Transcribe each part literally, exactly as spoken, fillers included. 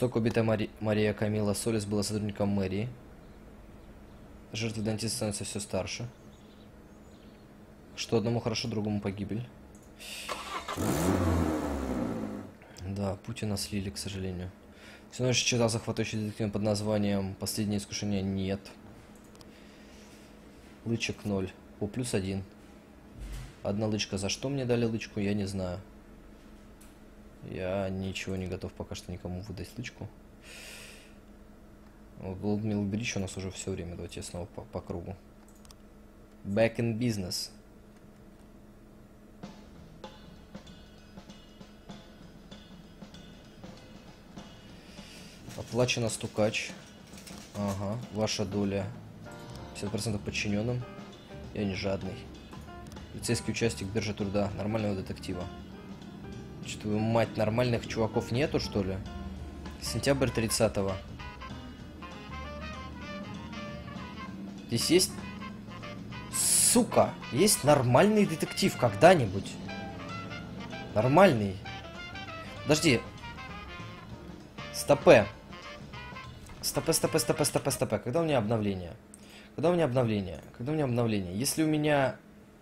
Жестоко убитая Мари... Мария Камила Солис была сотрудником мэрии. Жертвы дантиста становятся все старше. Что одному хорошо, другому погибель. Да, Путина слили, к сожалению. Всю ночь читал захватывающий детектив под названием «Последнее искушение». Нет. Лычек ноль. О, плюс один. Одна лычка. За что мне дали лычку, я не знаю. Я ничего не готов пока что никому выдать лычку. Голдмилл Бридж у нас уже все время. Давайте я снова по, по кругу. Back in business. Оплачено стукач. Ага, ваша доля пятьдесят процентов подчиненным. Я не жадный. Полицейский участник биржи труда. Нормального детектива. Что, твою мать, нормальных чуваков нету, что ли? Сентябрь тридцатого. Здесь есть... Сука! Есть нормальный детектив когда-нибудь. Нормальный. Подожди. Стопе. Стопе, стопе, стопе, стопе, стопе. Когда у меня обновление? Когда у меня обновление? Когда у меня обновление? Если у меня...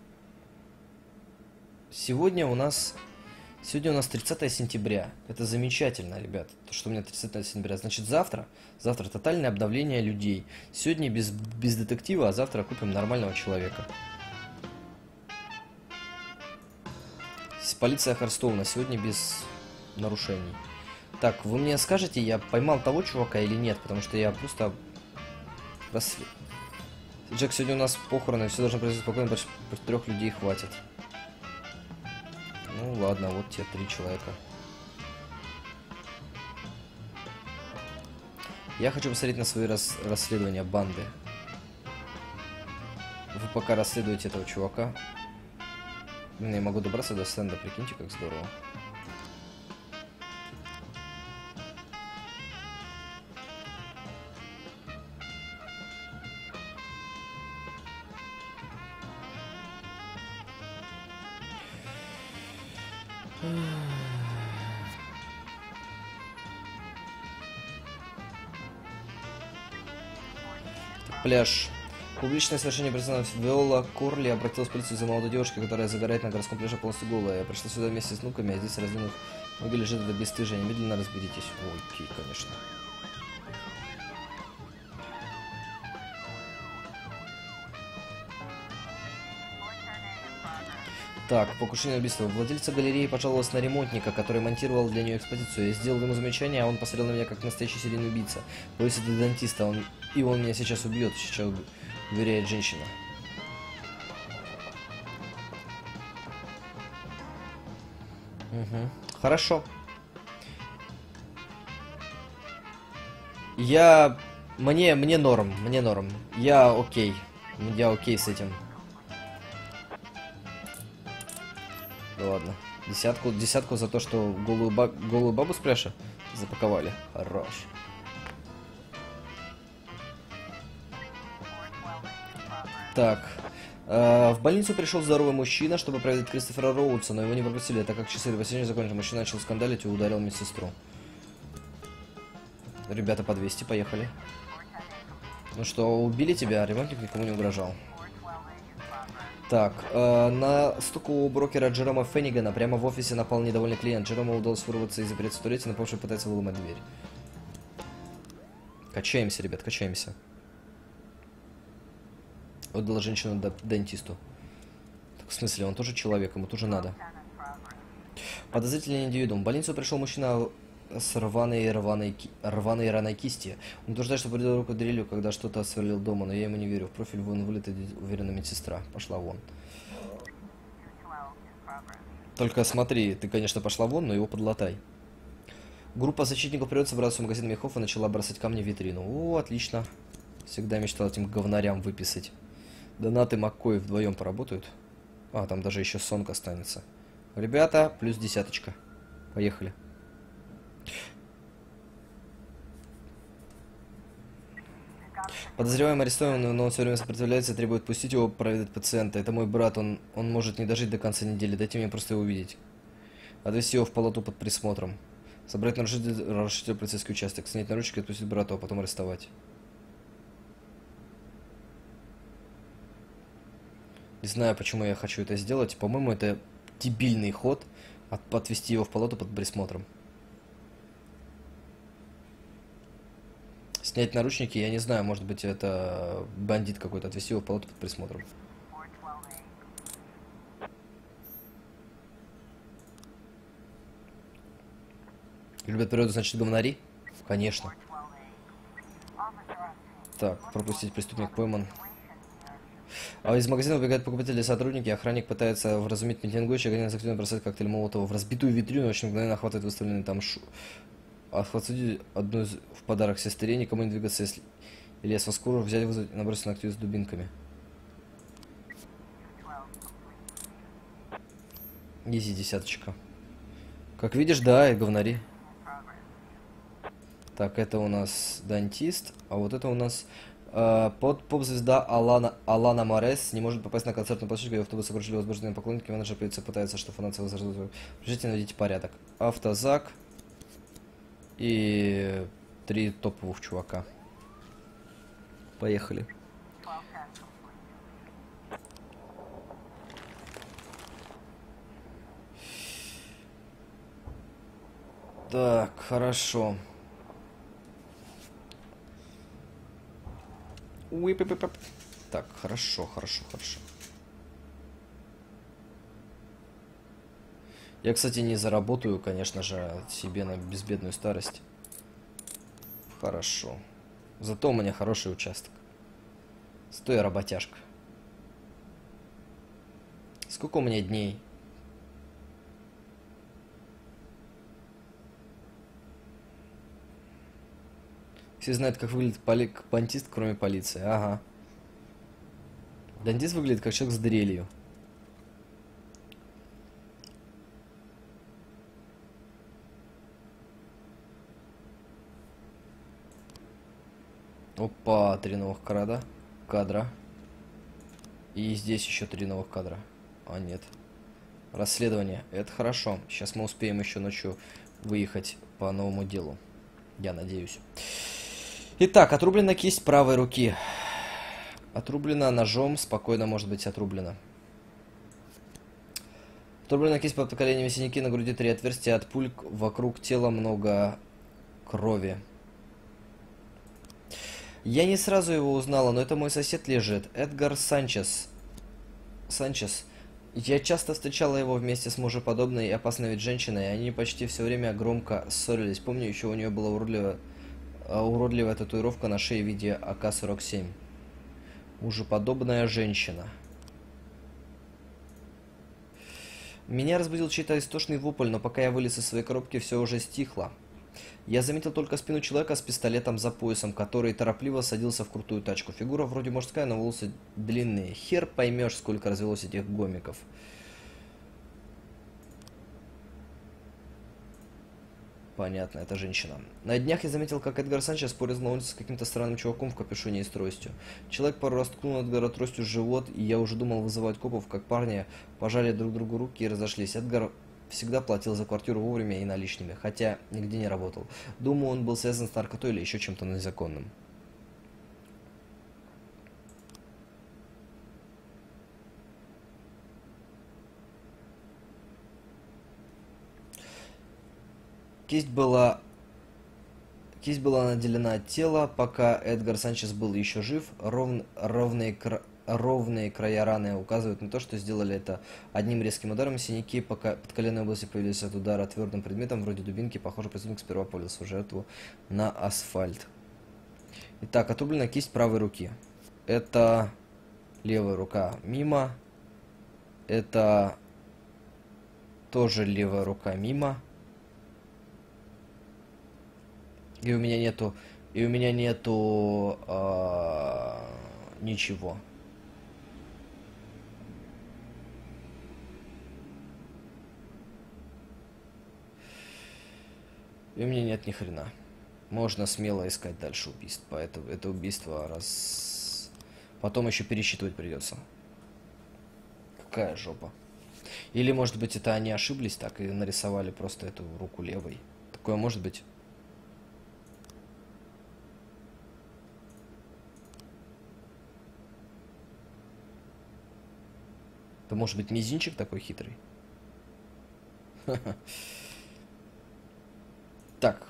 Сегодня у нас... Сегодня у нас тридцатое сентября. Это замечательно, ребят. То, что у меня тридцатое сентября. Значит, завтра... Завтра тотальное обновление людей. Сегодня без, без детектива, а завтра купим нормального человека. Полиция Харстоуна. Сегодня без нарушений. Так, вы мне скажете, я поймал того чувака или нет? Потому что я просто... Расслед... Джек, сегодня у нас похороны, все должно произойти спокойно, больше трех людей хватит. Ну ладно, вот те три человека. Я хочу посмотреть на свои рас... расследования банды. Вы пока расследуете этого чувака. Я могу добраться до стенда, прикиньте, как здорово. Пляж. Публичное совершение признано. Виола Корли обратилась в полицию за молодой девушкой, которая загорает на городском пляже полностью голая. Я пришла сюда вместе с внуками, а здесь раздвинув ноги лежит это бесстыжие. Немедленно разберитесь. Ой, окей, конечно. Так, покушение на убийство. Владельца галереи пожаловалась на ремонтника, который монтировал для нее экспозицию. Я сделал ему замечание, а он посмотрел на меня как настоящий серийный убийца. Боюсь, это дантиста, он... и он меня сейчас убьет, сейчас уверяет женщина. Угу. Хорошо. Я... Мне, мне норм, мне норм. Я окей. Я окей с этим. Да ладно. Десятку, десятку за то, что голую, ба голую бабу с пляжа запаковали. Хорош. Так. Э, в больницу пришел здоровый мужчина, чтобы проведать Кристофера Роудса, но его не пропустили, так как часы до посещения закончились. Мужчина начал скандалить и ударил медсестру. Ребята по двести, поехали. Ну что, убили тебя, а ремонтник никому не угрожал. Так, э, на стук у брокера Джерома Феннигана прямо в офисе напал недовольный клиент. Джерому удалось вырваться из запереться в туалете, напавший пытается выломать дверь. Качаемся, ребят, качаемся. Отдала женщину дантисту. Так, в смысле, он тоже человек, ему тоже надо. Подозрительный индивидуум. В больницу пришел мужчина с рваной, рваной, рваной раной кисти. Он утверждает, что придал руку дрелью, когда что-то сверлил дома, но я ему не верю. В профиль вон вылитая уверенная медсестра. Пошла вон. Только смотри, ты, конечно, пошла вон, но его подлатай. Группа защитников природы собралась в магазин мехов и начала бросать камни в витрину. О, отлично. Всегда мечтал этим говнарям выписать. Донат и Маккой вдвоем поработают. А, там даже еще сонг останется. Ребята, плюс десяточка. Поехали. Подозреваемый арестован, но он все время сопротивляется и требует пустить его проведать пациента. Это мой брат, он, он может не дожить до конца недели. Дайте мне просто его увидеть. Отвезти его в палату под присмотром. Собрать нарушитель, нарушитель полицейский участок. Снять наручники, отпустить брату, а потом арестовать. Не знаю, почему я хочу это сделать. По-моему, это дебильный ход. От, отвести его в палату под присмотром. Снять наручники, я не знаю, может быть, это бандит какой-то. Отвести его в палату под присмотром. Любят природу, значит, говнари? Конечно. Так, пропустить преступник пойман. А из магазина убегают покупатели и сотрудники. Охранник пытается вразумить митингующих, один из активно бросает коктейль Молотова в разбитую витрину, очень мгновенно охватывает выставленный там шу... Отхватить одну из... в подарок сестре, никому не двигаться, если... Или если скоро взять, вызвать, набросить на активист с дубинками. Изи, десяточка. Как видишь, да, и говнари. Так, это у нас дантист, а вот это у нас э, под поп-звезда Алана, Алана Морес не может попасть на концертную площадку, где автобус окружили возбужденные поклонники, менеджер полиции пытается, что фанаты возрастут. Приезжайте, наведите порядок. Автозак и три топовых чувака. Поехали. Так, хорошо. Так, хорошо, хорошо, хорошо. Я, кстати, не заработаю, конечно же, себе на безбедную старость. Хорошо. Зато у меня хороший участок. Стой, работяжка. Сколько у меня дней? Все знают, как выглядит поли... бандист, кроме полиции. Ага. Бандист выглядит как человек с дрелью. Опа, три новых кадра. Кадра. И здесь еще три новых кадра. А, нет. Расследование. Это хорошо. Сейчас мы успеем еще ночью выехать по новому делу. Я надеюсь. Итак, отрублена кисть правой руки. Отрублена ножом, спокойно может быть отрублена. Отрублена кисть под коленями, синяки на груди, три отверстия от пуль, вокруг тела много крови. Я не сразу его узнала, но это мой сосед лежит. Эдгар Санчес. Санчес. Я часто встречала его вместе с мужеподобной и опасной ведь женщиной, и они почти все время громко ссорились. Помню, еще у нее была уродливая, уродливая татуировка на шее в виде А К сорок семь. Мужеподобная женщина. Меня разбудил чей-то истошный вопль, но пока я вылез из своей коробки, все уже стихло. Я заметил только спину человека с пистолетом за поясом, который торопливо садился в крутую тачку. Фигура вроде мужская, но волосы длинные. Хер поймешь, сколько развелось этих гомиков. Понятно, это женщина. На днях я заметил, как Эдгар Санчес спорил на улице с каким-то странным чуваком в капюшоне и с тростью. Человек пару раз ткнул Эдгара тростью в живот, и я уже думал вызывать копов, как парни пожали друг другу руки и разошлись. Эдгар всегда платил за квартиру вовремя и наличными, хотя нигде не работал. Думаю, он был связан с наркотой или еще чем-то незаконным. Кисть была... Кисть была наделена от тела, пока Эдгар Санчес был еще жив. Ров... Ровные, кра... Ровные края раны указывают на то, что сделали это одним резким ударом. Синяки пока под коленной области появились от удара твердым предметом, вроде дубинки. Похоже, преступник сперва повалил свою жертву на асфальт. Итак, отрублена кисть правой руки. Это левая рука мимо. Это тоже левая рука мимо. И у меня нету, и у меня нету а, ничего. И у меня нет ни хрена. Можно смело искать дальше убийств. Поэтому это убийство раз... Потом еще пересчитывать придется. Какая жопа. Или, может быть, это они ошиблись так и нарисовали просто эту руку левой. Такое может быть? Это может быть мизинчик такой хитрый? Так.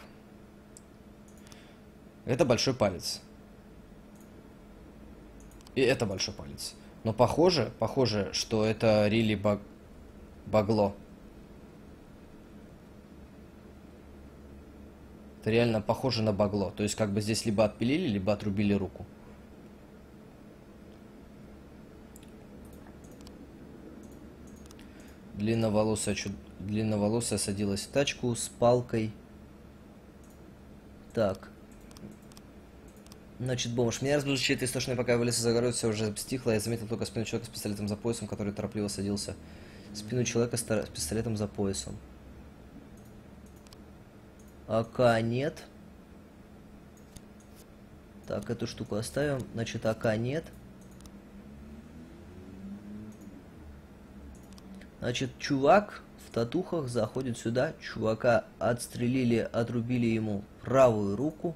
Это большой палец. И это большой палец. Но похоже, похоже, что это рили баг... багло. Это реально похоже на багло. То есть как бы здесь либо отпилили, либо отрубили руку. Длинноволосая, чуд... Длинноволосая садилась в тачку с палкой. Так. Значит, бомж. Меня разбудил чей-то истошный, пока я вылез из огорода, все уже стихло. Я заметил только спину человека с пистолетом за поясом, который торопливо садился. Спину человека с, с пистолетом за поясом. АК нет. Так, эту штуку оставим. Значит, АК нет. Значит, чувак в татухах заходит сюда. Чувака отстрелили, отрубили ему правую руку.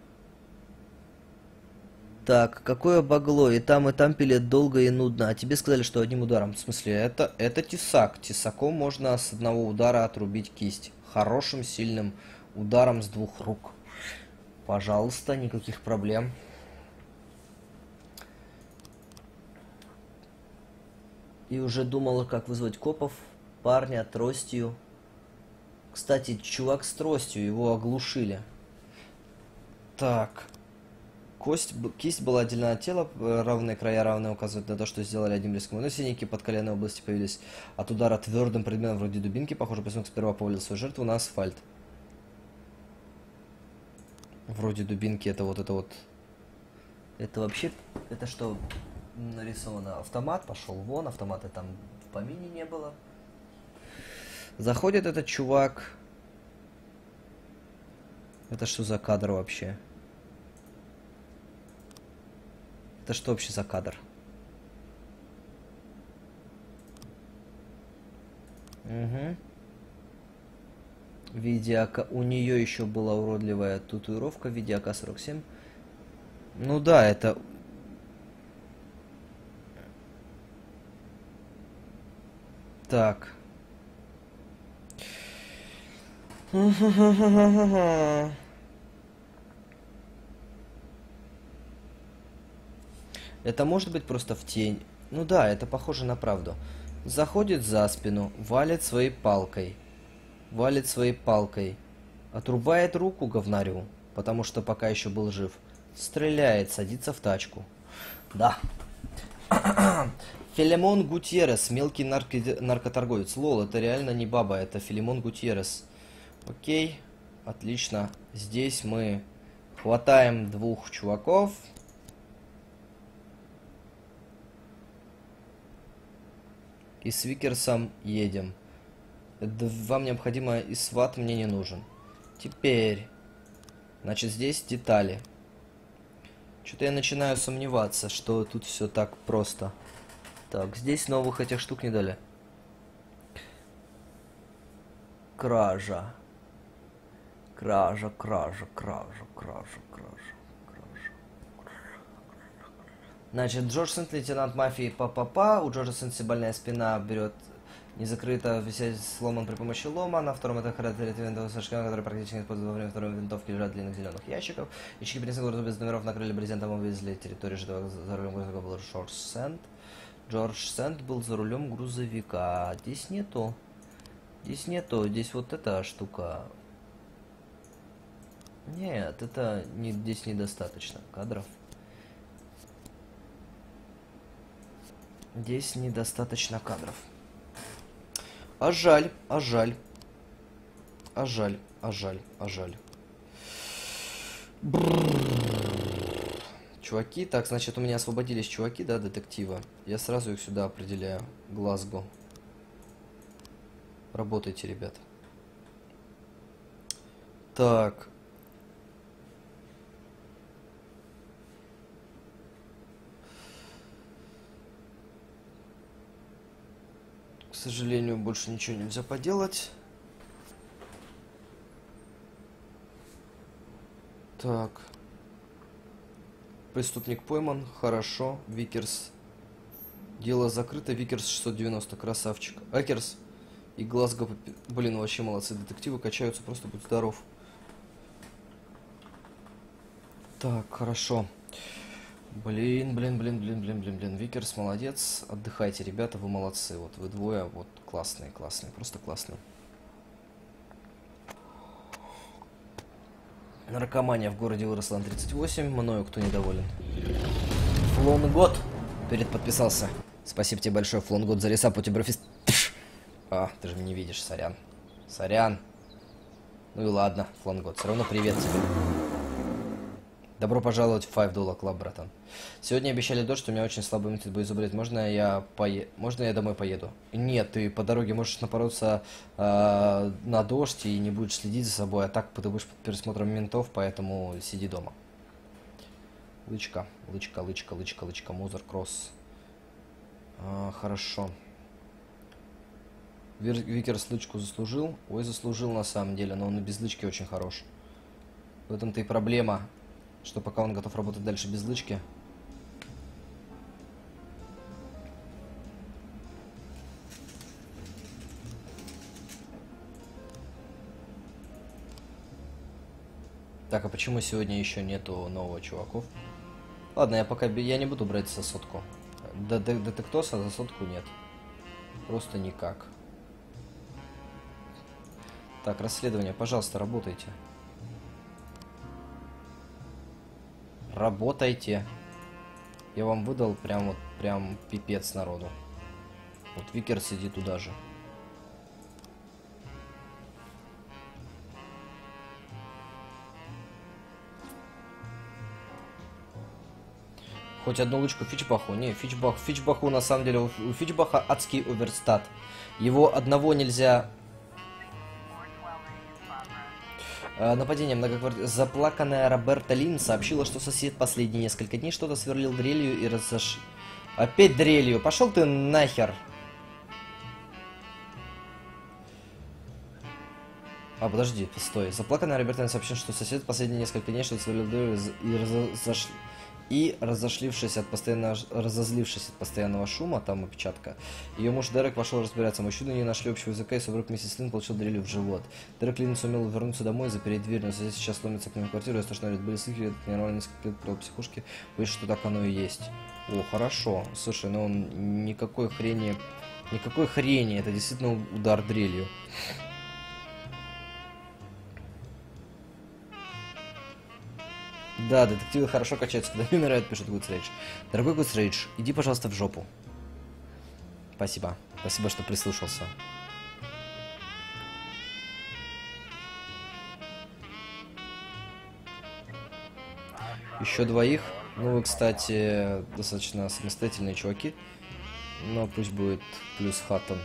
Так, какое багло? И там, и там пилят долго и нудно. А тебе сказали, что одним ударом. В смысле, это, это тесак. Тесаком можно с одного удара отрубить кисть. Хорошим, сильным ударом с двух рук. Пожалуйста, никаких проблем. И уже думала, как вызвать копов. Парня тростью. Кстати, чувак с тростью, его оглушили. Так. Кость, кисть была отдельно от тела, равные края равные указывают на то, что сделали одним близким. Но синяки под коленной области появились от удара твердым предметом вроде дубинки. Похоже, поселок сперва повалил свою жертву на асфальт. Вроде дубинки, это вот это вот. Это вообще, это что нарисовано? Автомат пошел вон, автомата там в помине не было. Заходит этот чувак. Это что за кадр вообще? Это что вообще за кадр? Угу. В виде АК... У нее еще была уродливая татуировка в виде А К сорок семь. Ну да, это... Так. Это может быть просто в тень. Ну да, это похоже на правду. Заходит за спину, валит своей палкой. Валит своей палкой. Отрубает руку говнарю, потому что пока еще был жив. Стреляет, садится в тачку. Да. Филимон Гутьеррес, мелкий нарко- наркоторговец. Лол, это реально не баба, это Филимон Гутьеррес. Окей, отлично. Здесь мы хватаем двух чуваков. И с Викерсом едем. Вам необходимо, и сват мне не нужен. Теперь, значит, здесь детали. Что-то я начинаю сомневаться, что тут все так просто. Так, здесь новых этих штук не дали. Кража. Кража, кража, кража, кража, кража, кража. Значит, Джордж Сент, лейтенант мафии па-па-па. У Джорджа Сент больная спина берет не закрыто, висеть сломан при помощи лома. На втором этаже характеристики винтовых сашкана, которые практически не используют во время второй винтовки, лежат в длинных зеленых ящиков. Ячейки принесли город без номеров, накрыли брезентом, увезли территорию жителя. За рулем грузовика был Джордж Сент. Джордж Сент был за рулем грузовика. Здесь нету. Здесь нету. Здесь вот эта штука. Нет, это не, здесь недостаточно кадров. Здесь недостаточно кадров. А жаль, а жаль. А жаль, а жаль, а жаль. Бррр. Чуваки, так, значит, у меня освободились чуваки, да, детектива. Я сразу их сюда определяю. Глазго. Работайте, ребят. Так. К сожалению, больше ничего нельзя поделать. Так. Преступник пойман. Хорошо. Викерс. Дело закрыто. Викерс шестьсот девяносто. Красавчик. Акерс и Глазго. Блин, вообще молодцы. Детективы качаются. Просто будь здоров. Так, хорошо. Блин, блин, блин, блин, блин, блин, блин. Викерс молодец. Отдыхайте, ребята, вы молодцы. Вот вы двое, вот классные, классные, просто классные. Наркомания в городе выросла на тридцать восемь. Мною кто недоволен? Флонгот перед подписался. Спасибо тебе большое, Флонгот, за ресап. У тебя брофист. А, ты же меня не видишь, сорян. Сорян. Ну и ладно, Флонгот, все равно привет тебе. Добро пожаловать в пять доллар Club, братан. Сегодня обещали дождь, у меня очень слабый иммунитет будет заболеть. Можно я пое... Можно я домой поеду? Нет, ты по дороге можешь напороться э, на дождь и не будешь следить за собой, а так ты будешь под пересмотром ментов, поэтому сиди дома. Лычка, лычка, лычка, лычка, лычка, Мозер, Кросс. А, хорошо. Вир... Викерс лычку заслужил? Ой, заслужил на самом деле, но он и без лычки очень хорош. В этом-то и проблема. Что пока он готов работать дальше без лычки. Так, а почему сегодня еще нету нового чуваков? Ладно, я пока я не буду брать за сотку. Детектоса за сотку нет. Просто никак. Так, расследование, пожалуйста, работайте. Работайте. Я вам выдал прям вот, прям пипец народу. Вот Викер сидит туда же. Хоть одну лычку Фичбаху. Не, Фичбах, Фичбаху на самом деле, у, у Фичбаха адский оверстат. Его одного нельзя... Нападение многоквартир. Заплаканная Роберта Лин сообщила, что сосед последние несколько дней что-то сверлил дрелью и разош... Опять дрелью. Пошел ты нахер. А, подожди, постой. Заплаканная Роберта Лин сообщила, что сосед последние несколько дней что-то сверлил дрелью и разош... И, разошлившись от постоянного, разозлившись от постоянного шума, там опечатка, ее муж Дерек пошел разбираться. Мужчины не нашли общего языка, и супруг миссис Лин получил дрелью в живот. Дерек Лин сумел вернуться домой и запереть дверь, но здесь сейчас ломится к нему в квартиру, и страшно говорит, были слухи, это нормально несколько лет про психушки, боюсь, что так оно и есть. О, хорошо. Слушай, ну он никакой хрени, никакой хрени, это действительно удар дрелью. Да, детективы хорошо качаются, когда умирают, пишет Гудсрейдж. Дорогой Гудсрейдж, иди, пожалуйста, в жопу. Спасибо. Спасибо, что прислушался. Еще двоих. Ну, вы, кстати, достаточно самостоятельные чуваки. Но пусть будет плюс Хаттон.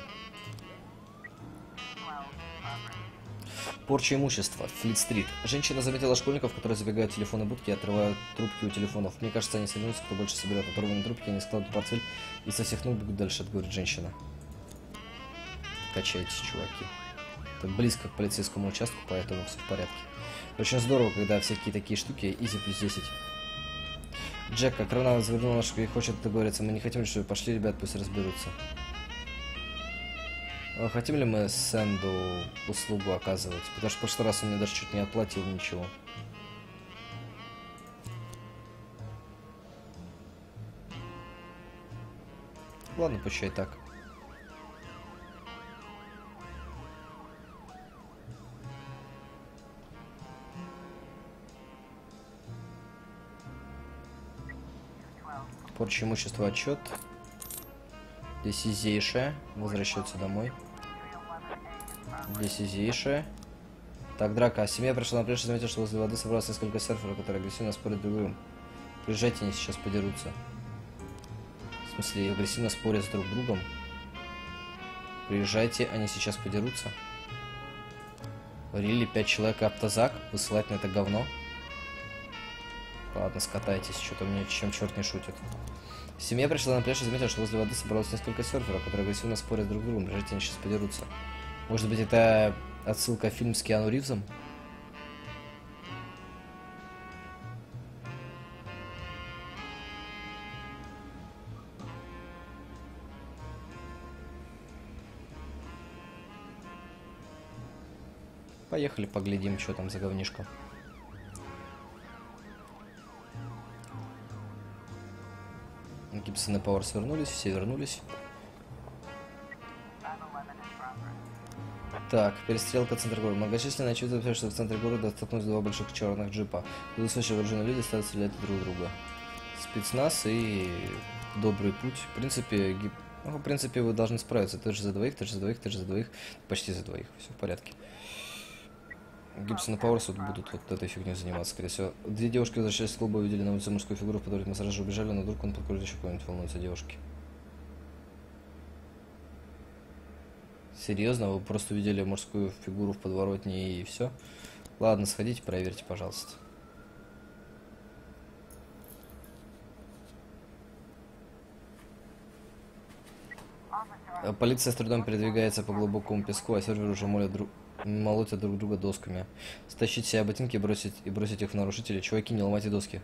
Порча имущества. Флит-стрит. Женщина заметила школьников, которые забегают в телефонные будки и отрывают трубки у телефонов. Мне кажется, они соревнуются, кто больше соберет оторванные трубки, они складывают портфель и со всех ног бегут дальше, говорит женщина. Качайтесь, чуваки. Это близко к полицейскому участку, поэтому все в порядке. Очень здорово, когда всякие такие штуки. Изи плюс десять. Джек, как рано развернул ножку и хочет договориться. Мы не хотим, чтобы пошли, ребят, пусть разберутся. Хотим ли мы Сэнду услугу оказывать? Потому что в прошлый раз он мне даже чуть не оплатил ничего. Ладно, пущай так. Порча имущества, отчет. Здесь изейшая. Возвращается домой. Здесь изейшая. Так, драка. Семья пришла на пляж и заметила, что возле воды собралось несколько серферов, которые агрессивно спорят друг с другом. Приезжайте, они сейчас подерутся. В смысле, агрессивно спорят с друг другом. Приезжайте, они сейчас подерутся. Рили, пять человек и автозак. Высылать на это говно. Ладно, скатайтесь. Что-то мне чем черт не шутит. Семья пришла на пляж и заметила, что возле воды собралось несколько серферов, которые агрессивно спорят друг с другом. Приезжайте, они сейчас подерутся. Может быть, это отсылка в фильм с Киану Ривзом? Поехали, поглядим, что там за говнишко. Гибсон и Пауэрс вернулись, все вернулись. Так, перестрелка в центре города. Многочисленные очевидцы, что в центре города столкнулись два больших черных джипа. Будут слышать вооруженные люди, стали стрелять друг друга. Спецназ и добрый путь. В принципе, гип... ну, в принципе, вы должны справиться. Ты же за двоих, ты же за двоих, ты же за двоих. Почти за двоих. Все в порядке. Гибсон и Пауэрс вот будут вот этой фигней заниматься, скорее всего. Две девушки возвращались с клуба, увидели на улице мужскую фигуру, в которой мы сразу же убежали, но вдруг он подкрутил еще кого-нибудь, волнуются девушки. Серьезно? Вы просто увидели мужскую фигуру в подворотне и все? Ладно, сходите, проверьте, пожалуйста. Полиция с трудом передвигается по глубокому песку, а серверы уже молят друг... молотят друг друга досками. Стащить себе ботинки и бросить, и бросить их в нарушителей. Чуваки, не ломайте доски.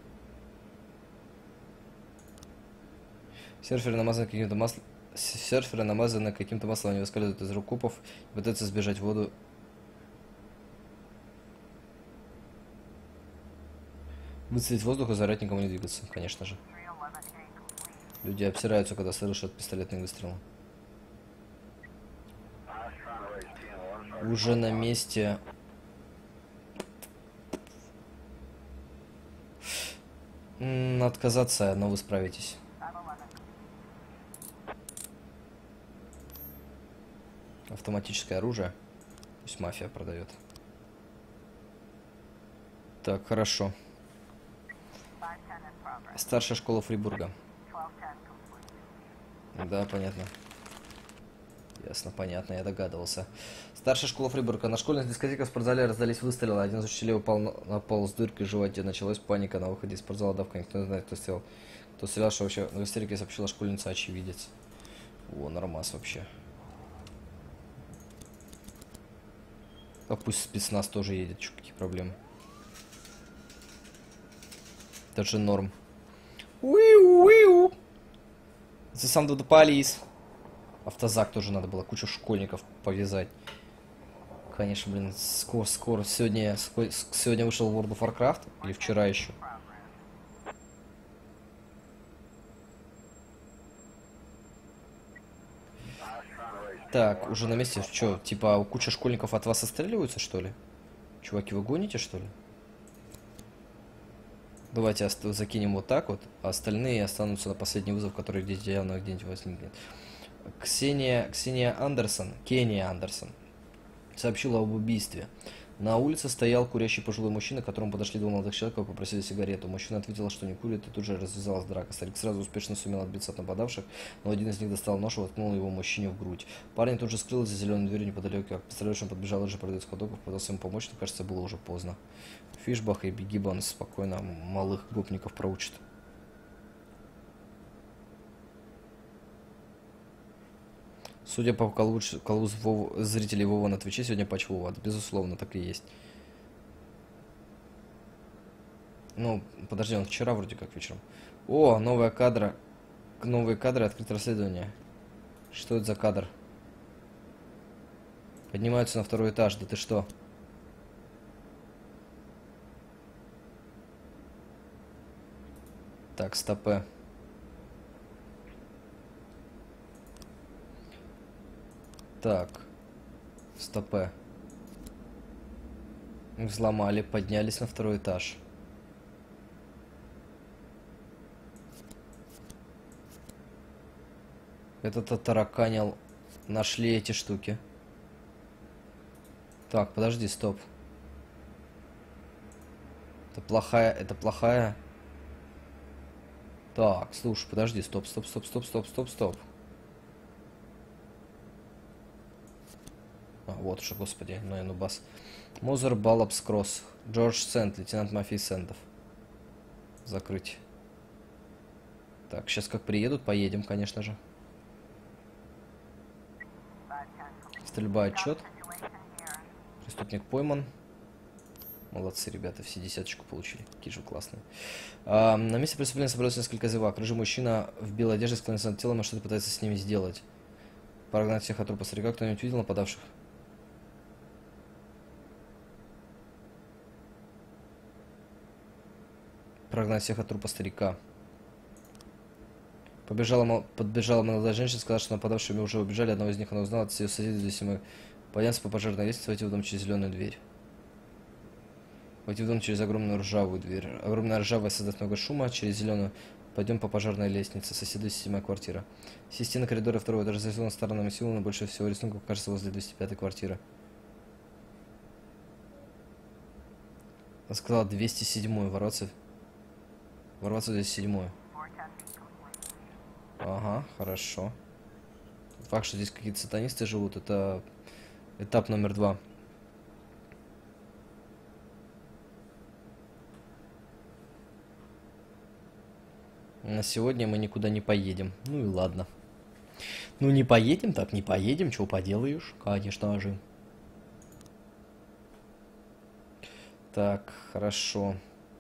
Серферы намазаны каким-то маслом. Серферы намазаны каким-то маслом, они выскальзывают из рук копов и пытаются сбежать в воду. Выцелить воздух и заорать никому не двигаться, конечно же. Люди обсираются, когда слышат пистолетные выстрелы. Уже на месте. М-м, отказаться, но вы справитесь. Автоматическое оружие. Пусть мафия продает. Так, хорошо. Старшая школа Фрибурга. Да, понятно. Ясно, понятно, я догадывался. Старшая школа Фрибурга. На школьных дискотеках в спортзале раздались выстрелы. Один из учителей упал на, на пол с дыркой в животе. Началась паника на выходе из спортзала. Давка, никто не знает, кто стрелял. Кто стрелял, что вообще в истерике сообщила школьница очевидец. О, нормас вообще. А пусть спецназ тоже едет, чё, какие проблемы. Это же норм. The sound of the police. Автозак тоже надо было, кучу школьников повязать. Конечно, блин, скоро, скоро. Сегодня, сегодня вышел World of Warcraft, или вчера еще. Так, уже на месте. Что, типа, куча школьников от вас отстреливаются, что ли? Чуваки, вы гоните, что ли? Давайте закинем вот так вот, а остальные останутся на последний вызов, который где-то явно где-нибудь возникнет. Ксения, Ксения Андерсон, Кения Андерсон сообщила об убийстве. На улице стоял курящий пожилой мужчина, к которому подошли два молодых человека и попросили сигарету. Мужчина ответил, что не курит, и тут же развязалась драка. Старик сразу успешно сумел отбиться от нападавших, но один из них достал нож и воткнул его мужчине в грудь. Парень тут же скрылся за зеленой дверью неподалеку, как пострадавший подбежал уже продавец ходоков, пытался ему помочь, но, кажется, было уже поздно. Фишбах и Бигибан спокойно малых гопников проучат. Судя по колу, колу зрителей Вова на Твиче, сегодня патч Вова. Безусловно, так и есть. Ну, подожди, он вчера вроде как вечером. О, новая кадра. Новые кадры, открыто расследование. Что это за кадр? Поднимаются на второй этаж, да ты что? Так, стопэ. Так, стопэ. Взломали, поднялись на второй этаж. Этот оттараканил. Нашли эти штуки. Так, подожди, стоп. Это плохая, это плохая. Так, слушай, подожди, стоп, стоп, стоп, стоп, стоп, стоп, стоп. А, вот уже, господи, ну и ну бас. Мозер Баллапс Кросс. Джордж Сент, лейтенант мафии Сентов. Закрыть. Так, сейчас как приедут, поедем, конечно же. Стрельба, отчет. Преступник пойман. Молодцы, ребята, все десяточку получили. Какие же классные. А, на месте преступления собралось несколько зевак. Рыжий мужчина в белой одежде склонился над телом и что-то пытается с ними сделать. Прогнать всех от трупа старика. Кто-нибудь видел нападавших? прогнать всех от трупа старика. Побежала, подбежала молодая женщина, сказала, что нападавшими уже убежали. Одного из них она узнала от ее соседей, здесь мы поднялся по пожарной лестнице, войти в дом через зеленую дверь. Войти в дом через огромную ржавую дверь. Огромная ржавая создаст много шума, через зеленую пойдем по пожарной лестнице. Соседу седьмая квартира. Все стены коридора второго этажа зарисованы странными символами, но больше всего рисунков кажется возле двести пятой квартиры. Она сказала двести седьмую, ворваться. Ворваться в двести седьмую. Ага, хорошо. Факт, что здесь какие-то сатанисты живут, это этап номер два. На сегодня мы никуда не поедем. Ну и ладно. Ну не поедем, так не поедем, чего поделаешь, конечно же. Так, хорошо.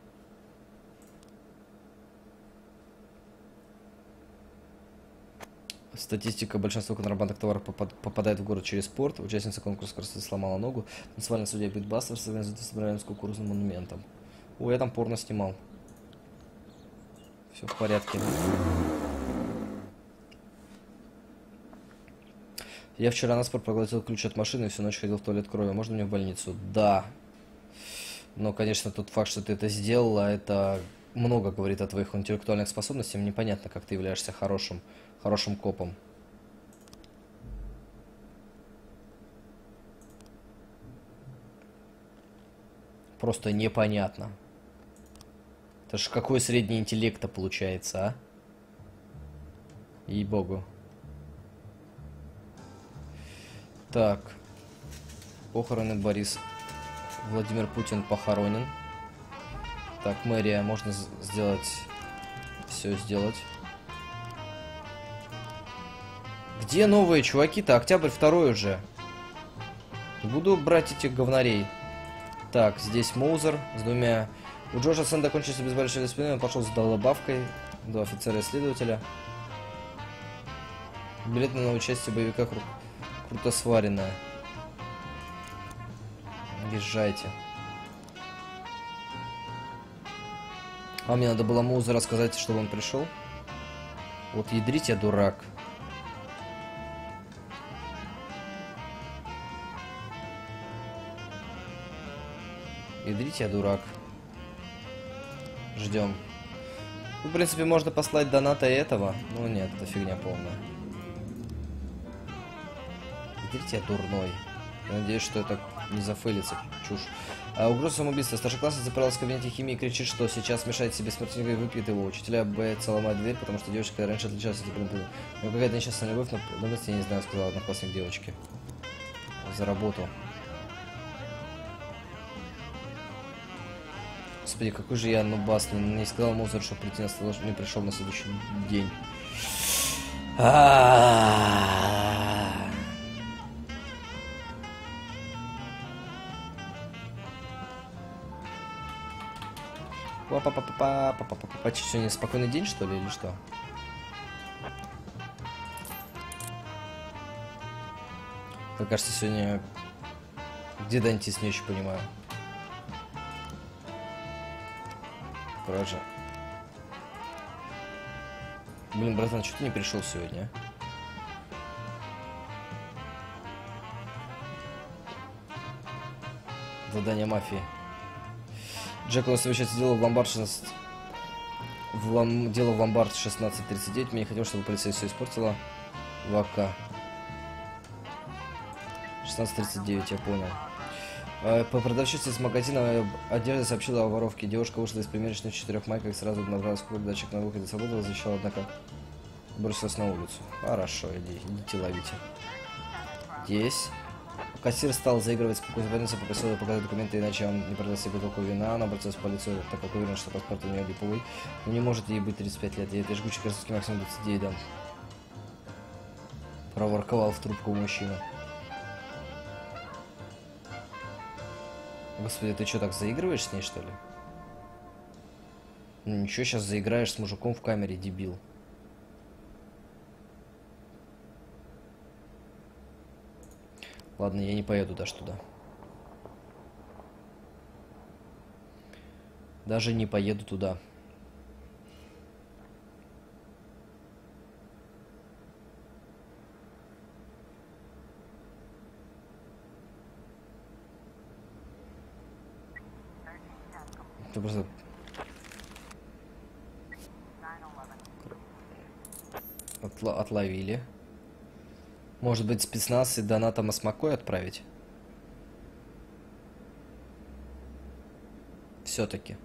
Статистика: большинство контрабандных товаров попадает в город через порт. Участница конкурса красоты сломала ногу. Танцевальный судья Битбастер собираем с кукурузным монументом. Ой, я там порно снимал. Все в порядке. Я вчера наспор проглотил ключ от машины и всю ночь ходил в туалет крови. Можно мне в больницу? Да. Но, конечно, тот факт, что ты это сделала, это много говорит о твоих интеллектуальных способностях. Мне непонятно, как ты являешься хорошим, хорошим копом. Просто непонятно. Это ж какой средний интеллект-то получается, а? Ей-богу. Так. Похороны Борис. Владимир Путин похоронен. Так, мэрия, можно сделать... Все сделать. Где новые чуваки-то? Октябрь второй уже. Буду брать этих говнарей. Так, здесь Моузер с двумя... У Джорджа Сэнда кончился без большой спины, он пошел с долбавкой. Два офицера-исследователя. Билет на участие в боевиках кру... круто сваренная. Езжайте. А мне надо было Моузу рассказать, чтобы он пришел. Вот ядрить я дурак. Ядрить я дурак. Ждем. Ну, в принципе, можно послать доната этого. Но нет, это фигня полная. Ядрить я дурной. Я надеюсь, что это не зафейлится. Чушь. А угроза самоубийства. Старшеклассница запиралась в кабинете химии и кричит, что сейчас мешает себе смертельно и выпьет его. Учителя боятся ломать дверь, потому что девочка раньше отличалась от этим. Ну, какая-то несчастная любовь, но я не знаю, сказала одноклассник девочки. За работу. Господи, какой же я нубасный. Не сказал Мозер, что прийти на стол, не пришел на следующий день. Папа-папа-папа-папа-папа. Сегодня спокойный день, что ли, или что? Мне кажется, сегодня... Где дантист, не очень понимаю. Короче. Блин, братан, что ты не пришел сегодня? Задание мафии. Джек, у нас совещается дело в ломбард шестнадцать... В лом... Дело в ломбард шестнадцать тридцать девять. Мне не хотелось, чтобы полиция все испортила. ВК. шестнадцать тридцать девять, я понял. По продавщице из магазина одежды сообщила о воровке. Девушка вышла из примерочной в четырех майках и сразу набралась в клуб. Датчик на выходе свободы возвещал, однако бросилась на улицу. Хорошо, иди, идите ловите. Здесь. Кассир стал заигрывать с покупательницей, попросил ее показать документы, иначе он не продаст себе бутылку вина. Она обратилась в полицию, так как уверена, что паспорт у нее липовый. Но не может ей быть тридцать пять лет. Ей это жгучий красоткий максимум двадцать девять дам. Проворковал в трубку мужчина. Господи, ты что, так заигрываешь с ней, что ли? Ну ничего, сейчас заиграешь с мужиком в камере, дебил. Ладно, я не поеду даже туда. Даже не поеду туда. Ты просто... Отла отловили. Может быть, спецназ и донатом осмакой отправить? Все-таки.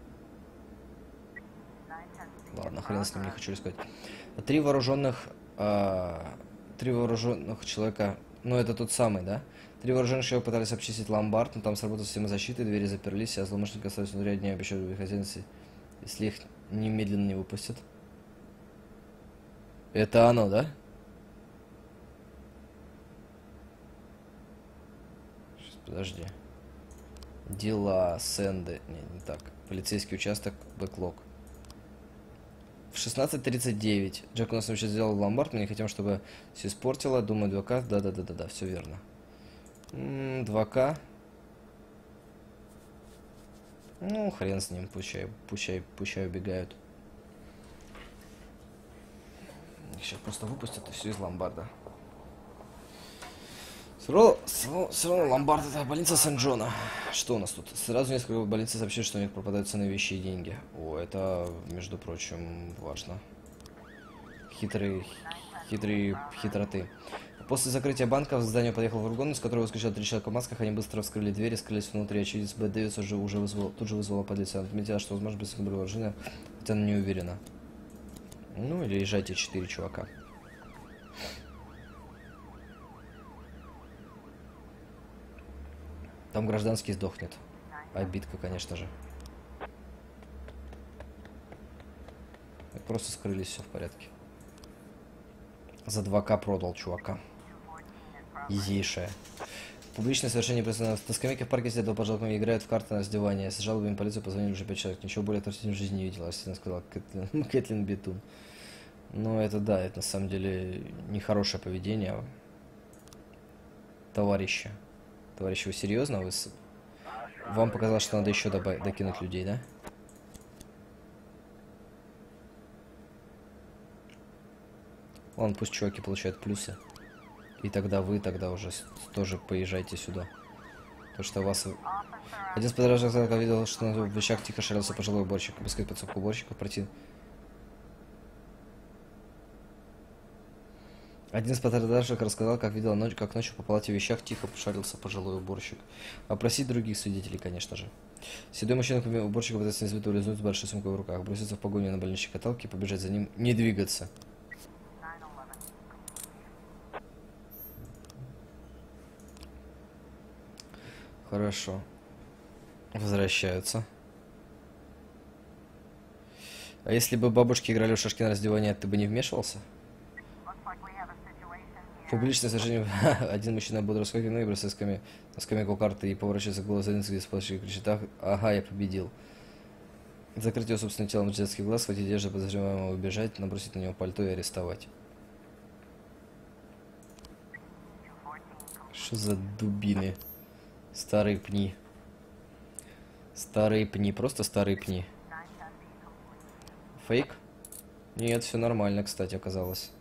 Ладно, хрен с ним, не хочу рисковать. Три вооруженных... А, три вооруженных человека... Ну, это тот самый, да? Три вооруженных человека пытались обчистить ломбард, но там сработала система защиты, двери заперлись, а злоумышленники остались внутри, одни обещали хозяйности, если их немедленно не выпустят. Это оно, да? Сейчас, подожди. Дела, сэнды... Не, не так. Полицейский участок, бэклог. В шестнадцать тридцать девять. Джек у нас вообще сделал ломбард, мы не хотим, чтобы все испортило. Думаю, два ка. Да-да-да-да-да, все верно. М-м, два ка. Ну, хрен с ним, пущай, пущай, пущай убегают. Их сейчас просто выпустят и все из ломбарда. Все равно, все равно ломбард — это больница Сент-Джона. Что у нас тут? Сразу несколько больниц сообщили, что у них пропадают ценные вещи и деньги. О, это, между прочим, важно. Хитрые, хитрые хитроты. После закрытия банка в здание подъехал фургон, из которого выскочило три человека в масках. Они быстро вскрыли двери, скрылись внутри. Очевидец Б. Дэвис уже, уже вызвал, тут же вызвала полицию. Она отметила, что, возможно, без было вооружения, хотя она не уверена. Ну, или езжайте четыре чувака. Там гражданский сдохнет. Обидка, конечно же. Просто скрылись, все в порядке. За два ка продал чувака. Изейшее. Публичное совершение преступления. На скамейке в парке сидят пожалуй, играют в карты на раздевание. С жалобами полицию позвонили уже пять человек. Ничего более отвратительного в жизни не видела, сказала Кэтлин, Кэтлин Бетун. Ну, это да, это на самом деле нехорошее поведение. Товарищи. Товарищи, вы серьезно? Вы с... Вам показалось, что надо еще добавить, докинуть людей, да? Ладно, пусть чуваки получают плюсы. И тогда вы, тогда уже тоже поезжайте сюда. То, что вас... Один из подражателей видел, что на вещах тихо шарился пожилой уборщик. Обыскать подсобку уборщиков, пройти... Один из пострадавших рассказал, как видел ночь, как ночью по палате в вещах тихо пошарился пожилой уборщик. Опросить других свидетелей, конечно же. Седой мужчина уборщика пытается неизвестно улизнуть с большой сумкой в руках, броситься в погоню на больничной каталке и побежать за ним, не двигаться. Хорошо. Возвращаются. А если бы бабушки играли в шашки на раздевание, ты бы не вмешивался? Публичное сражение. Один мужчина бодро скакивает, ну и бросает скамей... на скамейку карты и поворачивается к голосу один, где сплошь кричит: ага, я победил. Закрыть его собственным телом детский глаз, схватить одежду подозреваемого, убежать, набросить на него пальто и арестовать. Что за дубины? Старые пни. Старые пни, просто старые пни. Фейк? Нет, все нормально, кстати, оказалось.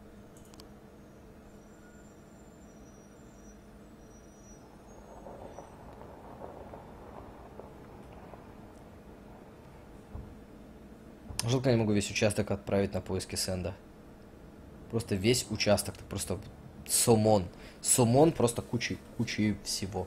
Жалко, я не могу весь участок отправить на поиски Сэнда. Просто весь участок, просто сомон. Сомон просто кучей, кучей всего.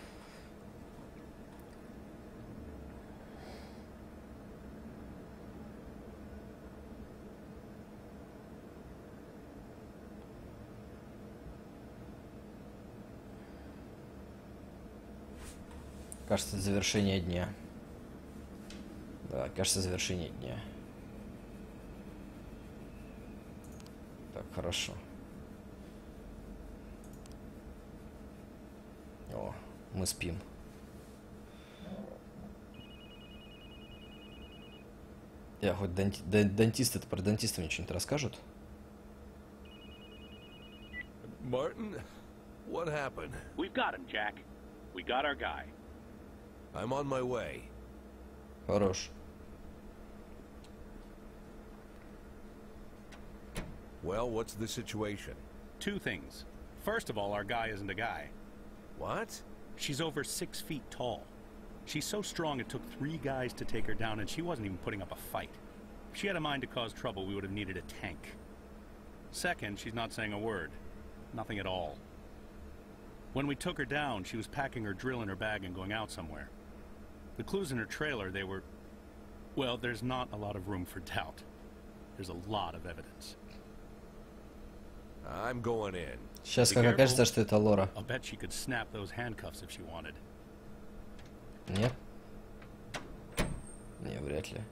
Кажется, завершение дня. Да, кажется, завершение дня. Так, хорошо. О, мы спим. Я хоть данти... дантист, это про дантиста мне что-нибудь расскажут? Martin, what happened? We've got him, Jack. We got our guy. I'm on my way. Хорош. Well, what's the situation? Two things. First of all, our guy isn't a guy. What? She's over six feet tall. She's so strong it took three guys to take her down, and she wasn't even putting up a fight. If she had a mind to cause trouble, we would have needed a tank. Second, she's not saying a word. Nothing at all. When we took her down, she was packing her drill in her bag and going out somewhere. The clues in her trailer, they were... Well, there's not a lot of room for doubt. There's a lot of evidence. I'm going in. Сейчас Be как careful. окажется, что это Лора. I'll bet she could snap those handcuffs if she wanted. Нет? Не, вряд ли.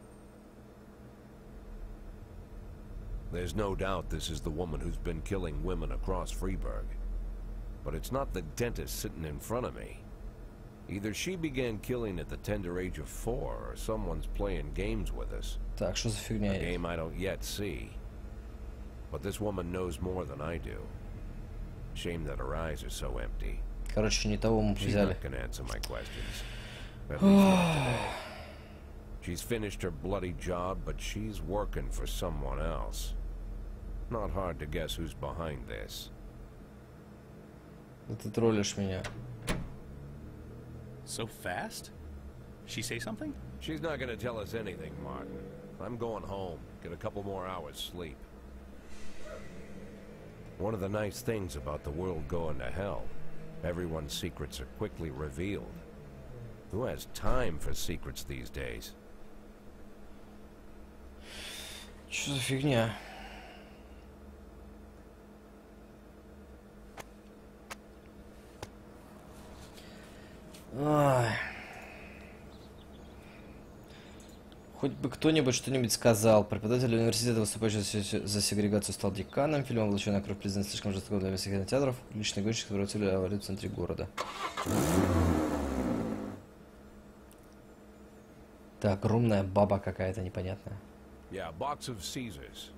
There's no doubt this is the woman who's been killing women across Freeburg. But it's not the dentist sitting in front of me. Either she began killing at the tender age of four, or someone's playing games with us. Так, что за A фигня? game I don't yet see. But this woman knows more than I do. Shame that her eyes are so empty. Короче, не того мы She's взяли. not gonna answer my questions. At least not today. She's finished her bloody job, but she's working for someone else. Not hard to guess who's behind this. Да ты троллишь меня. So fast? She say something? She's not gonna tell us anything, Martin. I'm going home. Get a couple more hours sleep. One of the nice things about the world going to hell, everyone's secrets are quickly revealed. Who has time for secrets these days? Что за фигня? Ай. Хоть бы кто-нибудь что-нибудь сказал. Преподаватель университета, выступающий за, за сегрегацию, стал деканом. Фильм «Облаченная кровь» признан слишком жестоким для местных кинотеатров. Личные гонщики превратили аварию в центре города. Да, огромная баба какая-то непонятная. Yeah, box of Caesars.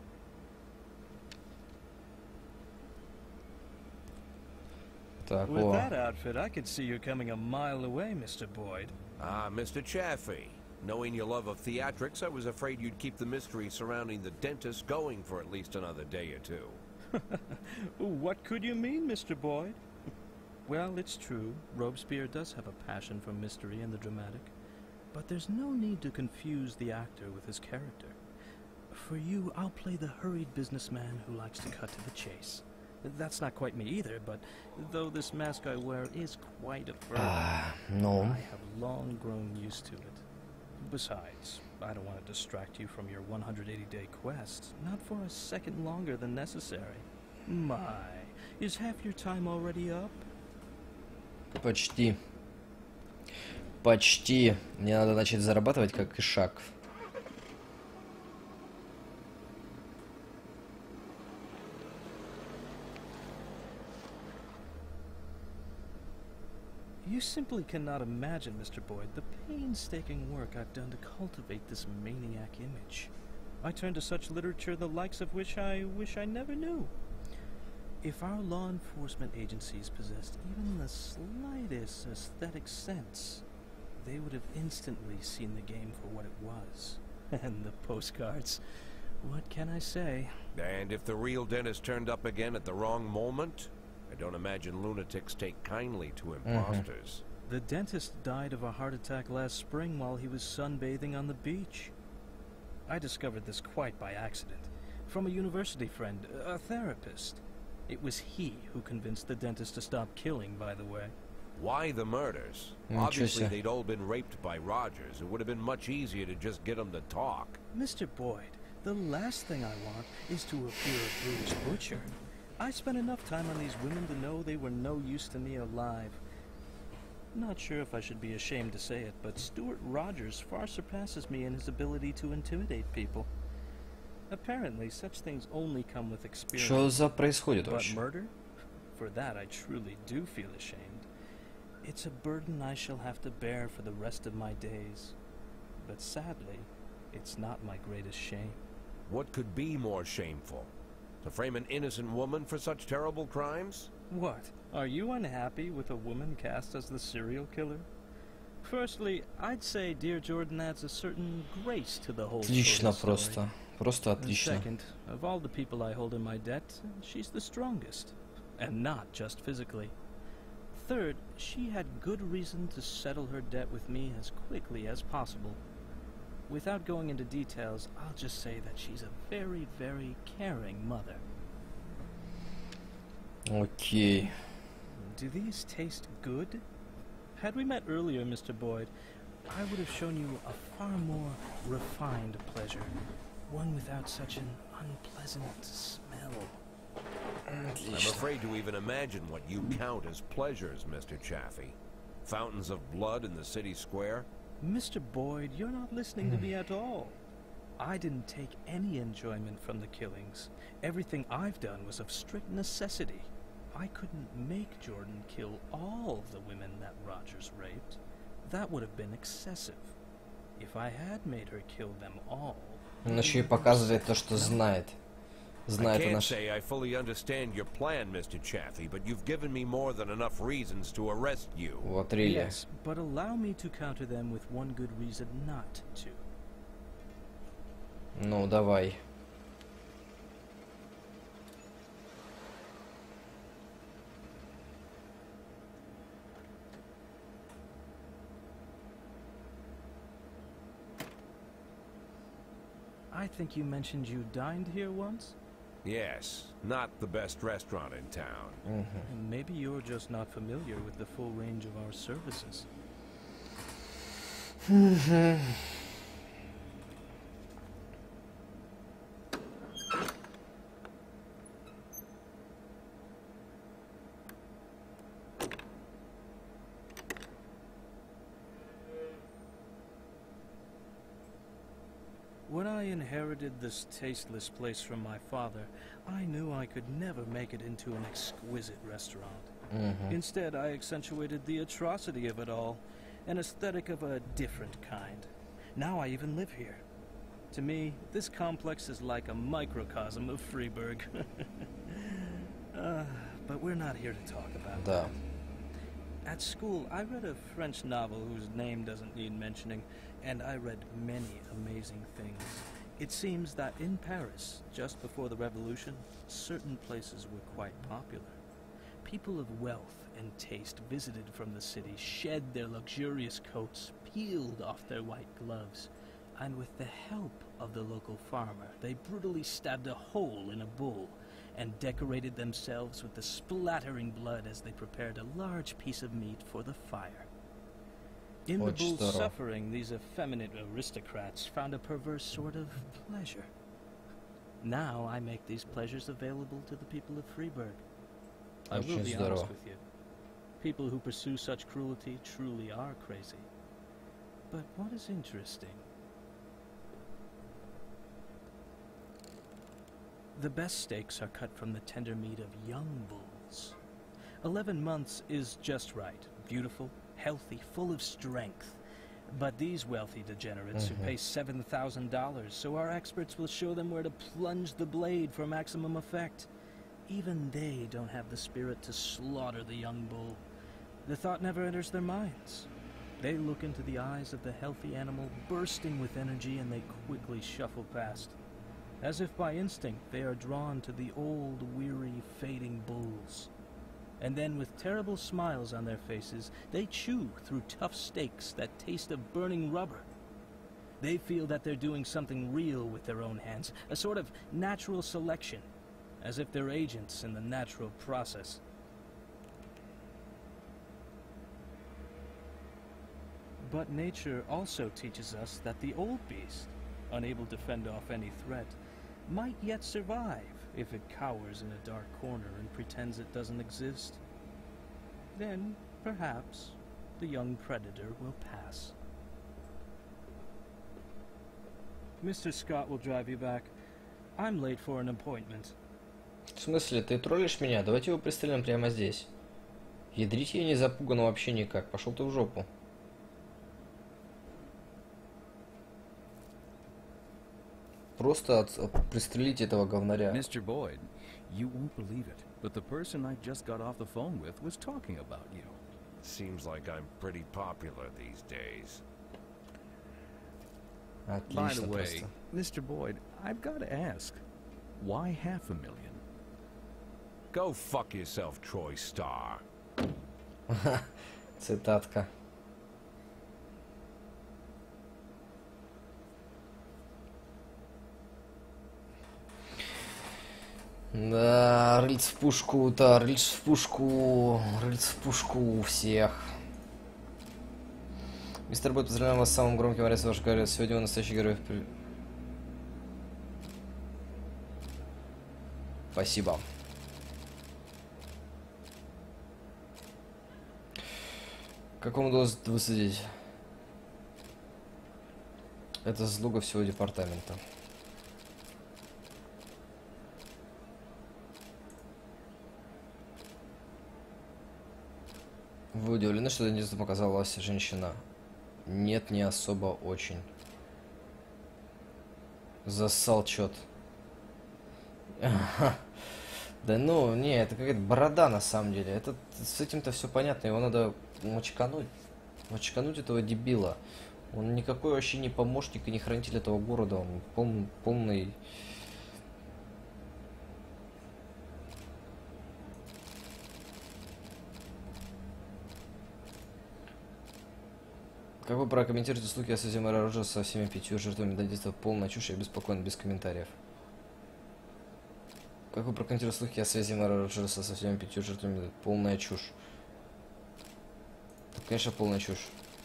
Так, With о. that outfit, I could see you coming a mile away, Mister Boyd. Ah, Mister Chaffee. Knowing your love of theatrics, I was afraid you'd keep the mystery surrounding the dentist going for at least another day or two. What could you mean, Mister Boyd? Well, it's true. Robespierre does have a passion for mystery and the dramatic. But there's no need to confuse the actor with his character. For you, I'll play the hurried businessman who likes to cut to the chase. That's not quite me either, but though this mask I wear is quite a burden, А, ну. I have long grown used to it. Besides, I don't want to distract you from your one hundred eighty day quest, not for a second longer than necessary. My, is half your time already up? Почти. Почти. Мне надо начать зарабатывать как Ишак. You simply cannot imagine, Mister Boyd, the painstaking work I've done to cultivate this maniac image. I turn to such literature the likes of which I wish I never knew. If our law enforcement agencies possessed even the slightest aesthetic sense, they would have instantly seen the game for what it was. And the postcards. What can I say? And if the real dentist turned up again at the wrong moment, I don't imagine lunatics take kindly to imposters. The dentist died of a heart attack last spring while he was sunbathing on the beach. I discovered this quite by accident. From a university friend, a therapist. It was he who convinced the dentist to stop killing, by the way. Why the murders? Nичего Obviously, себе. they'd all been raped by Rogers. It would have been much easier to just get them to talk. Mister Boyd, the last thing I want is to appear a brutish butcher. I spent enough time on these women to know they were no use to me alive. Not sure if I should be ashamed to say it, but Stuart Rogers far surpasses me in his ability to intimidate people. Apparently, such things only come with experience. Что за происходит But вообще? murder? For that I truly do feel ashamed. It's a burden I shall have to bear for the rest of my days. But sadly, it's not my greatest shame. What could be more shameful? To frame an innocent woman for such terrible crimes? What? Are you unhappy with a woman cast as the serial killer? Firstly, I'd say Dear Jordan adds a certain grace to the whole Отлично story. просто. Просто And отлично. second, of all the people I hold in my debt, she's the strongest. And not just physically. Third, she had good reason to settle her debt with me as quickly as possible. Without going into details, I'll just say that she's a very, very caring mother. Окей. Do these taste good? Had we met earlier, Mister Boyd, I would have shown you a far more refined pleasure. One without such an unpleasant smell. I'm afraid to even imagine what you count as pleasures, Mister Chaffee. Fountains of blood in the city square? Mister Boyd, you're not listening to me at all. I didn't take any enjoyment from the killings. Everything I've done was of strict necessity. I couldn't make Jordan kill all of the women that Rogers raped. That would have been excessive. If I had made her kill them all... Он еще и показывает то, что знает. I Знает о can't наш... say I fully understand your plan, Mister Chaffee, but you've given me more than enough reasons to arrest you. Вот Рилли. Yes, but allow me to counter them with one good reason not to. Ну, давай. I think you mentioned you dined here once? Yes, not the best restaurant in town. And maybe you're just not familiar with the full range of our services. When I inherited this tasteless place from my father, I knew I could never make it into an exquisite restaurant. Instead, I accentuated the atrocity of it all, an aesthetic of a different kind. Now I even live here. To me, this complex is like a microcosm of Freeburg. uh, but we're not here to talk about Да. that. At school, I read a French novel whose name doesn't need mentioning, and I read many amazing things. It seems that in Paris, just before the revolution, certain places were quite popular. People of wealth and taste visited from the city, shed their luxurious coats, peeled off their white gloves, and with the help of the local farmer, they brutally stabbed a hole in a bull and decorated themselves with the splattering blood as they prepared a large piece of meat for the fire. In the Очень bull's здорово. suffering, these effeminate aristocrats found a perverse sort of pleasure. Now I make these pleasures available to the people of Freeburg. I will Очень be здорово. honest with you. People who pursue such cruelty truly are crazy. But what is interesting? The best steaks are cut from the tender meat of young bulls. Eleven months is just right. Beautiful, healthy, full of strength. But these wealthy degenerates who pay seven thousand dollars, so our experts will show them where to plunge the blade for maximum effect. Even they don't have the spirit to slaughter the young bull. The thought never enters their minds. They look into the eyes of the healthy animal, bursting with energy, and they quickly shuffle past. As if by instinct, they are drawn to the old, weary, fading bulls. And then, with terrible smiles on their faces, they chew through tough steaks that taste of burning rubber. They feel that they're doing something real with their own hands, a sort of natural selection, as if they're agents in the natural process. But nature also teaches us that the old beast, unable to fend off any threat, might yet survive if it cowers in a dark corner and pretends it doesn't exist. Then, perhaps, the young predator will pass. Mister Scott will drive you back. I'm late for an appointment. В смысле, ты троллишь меня? Давайте его пристрелим прямо здесь. Ядрить я не запуган вообще никак. Пошел ты в жопу. Просто от, пристрелить этого говнаря. Mister Boyd, you won't believe it, but the person I just got off the phone with was talking about you. Seems like I'm pretty popular these days. By the Отлично way, просто. Mister Boyd, I've got to ask, why half a million? Go fuck yourself, Troy Starr. Цитатка. Да, рыльц в пушку, да, рыльц в пушку, рыльц в пушку у всех. Мистер Бойд, поздравляем вас с самым громким арестом вашей карьеры. Сегодня вы настоящий герой. Спасибо. Как вам удалось высадить? Это заслуга всего департамента. Вы удивлены, что единственным оказалась женщина? Нет, не особо очень. Зассал чёт. Да ну, не, это какая-то борода на самом деле. Это, с этим-то все понятно. Его надо мочкануть. Мочкануть этого дебила. Он никакой вообще не помощник и не хранитель этого города. Он пол, полный... Как вы прокомментируете слухи о связи мэра Роджерса со всеми пятью жертвами дадите полная чушь, я беспокоен, без комментариев. Как вы прокомментируете слухи о связи мэра Роджерса со всеми пятью жертвами? Полная чушь. Это, конечно, полная чушь.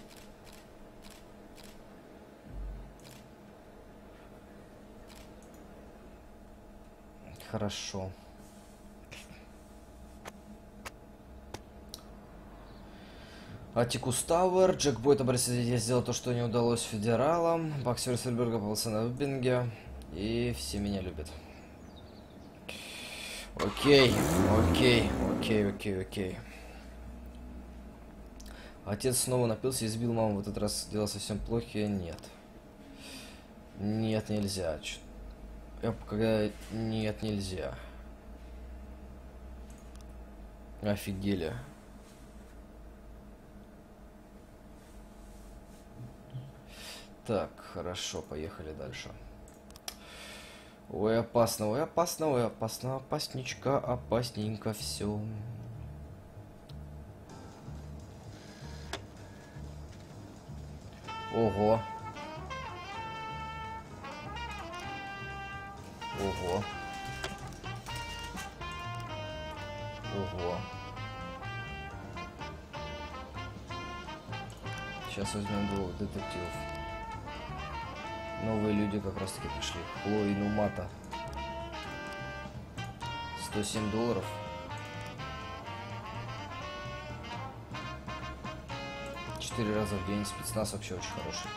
Хорошо. Атикус Тауэр, Джек Бойд обратился, я сделал то, что не удалось федералам. Бакс Версельберга попался на вебинге. И все меня любят. Окей, окей, окей, окей, окей. Отец снова напился и избил маму. В этот раз дела совсем плохие. Нет. Нет, нельзя. Я когда... Нет, нельзя. Офигели. Так, хорошо, поехали дальше. Ой, опасно, ой, опасно, ой, опасно, опасничка, опасненько все. Ого. Ого. Ого. Сейчас возьмем двух детективов. Новые люди как раз таки пришли. Хлои Нумата. сто семь долларов. Четыре раза в день. Спецназ вообще очень хороший.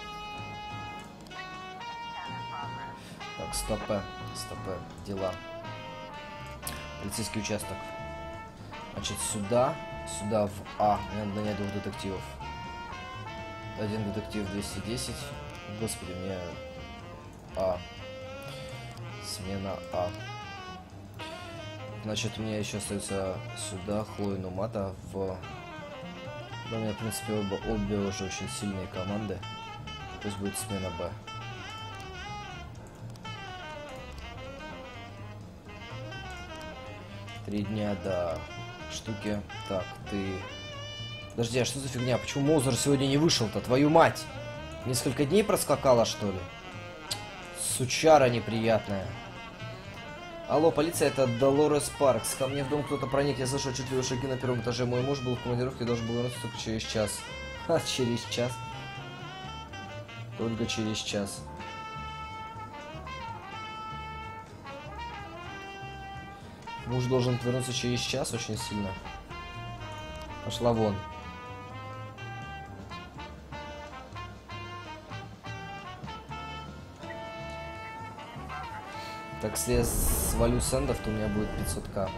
Так, стопэ. Стопэ. Дела. Полицейский участок. Значит, сюда. Сюда в А. Мне надо нанять двух детективов. Один детектив двести десять. Господи, мне... А. Смена А. Значит, мне еще остается сюда Хлои Нумата в... Да, у меня, в принципе, оба, обе уже очень сильные команды. Пусть будет смена Б. Три дня до штуки. Так, ты... Подожди, а что за фигня? Почему Моузер сегодня не вышел-то? Твою мать! Несколько дней проскакала, что ли? Сучара неприятная. Алло, полиция, это Долорес Паркс. Ко мне в дом кто-то проник. Я слышал отчетливые шаги на первом этаже. Мой муж был в командировке и должен был вернуться только через час. Ха, через час. Только через час. Муж должен вернуться через час очень сильно. Пошла вон. Так, если я свалю сендов, то у меня будет пятьсот ка.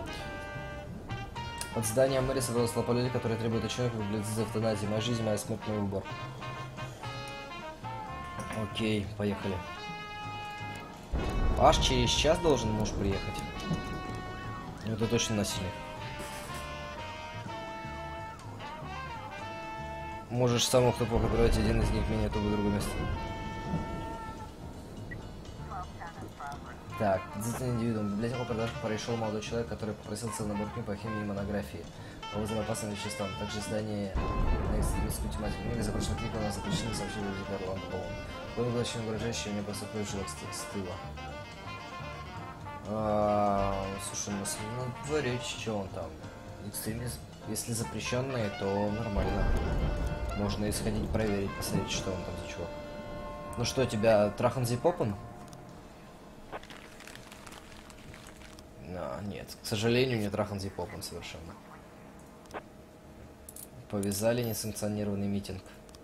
От здания мэрии собралась толпа людей, которые требуют от человека выглядеть из эвтаназии. Моя жизнь, моя смерть, мой выбор. Окей, поехали. Аж через час должен муж приехать. Ну, это точно насильник. Можешь самому, кто плохо отправить один из них, менее то в другое место. Так, действительно индивидуум. В библиотеку продаж пришел молодой человек, который попросил целый набор книг по химии и монографии. по вызову опасным веществам. Также здание на экстремистскую тематику. Книга запрошенных книг у нас запрещены сообщили Рикардо Ландбоун. Кроме того, чем угрожающий, мне просто кровь жилок с тыла. А, слушай, ну, ну творить, что он там? Экстремизм. Если запрещенные, то нормально. Можно исходить, проверить, посмотреть, что он там за чувак. Ну что, тебя трахан зипопан? А, нет, к сожалению, не трахан зипопан совершенно. Повязали несанкционированный митинг.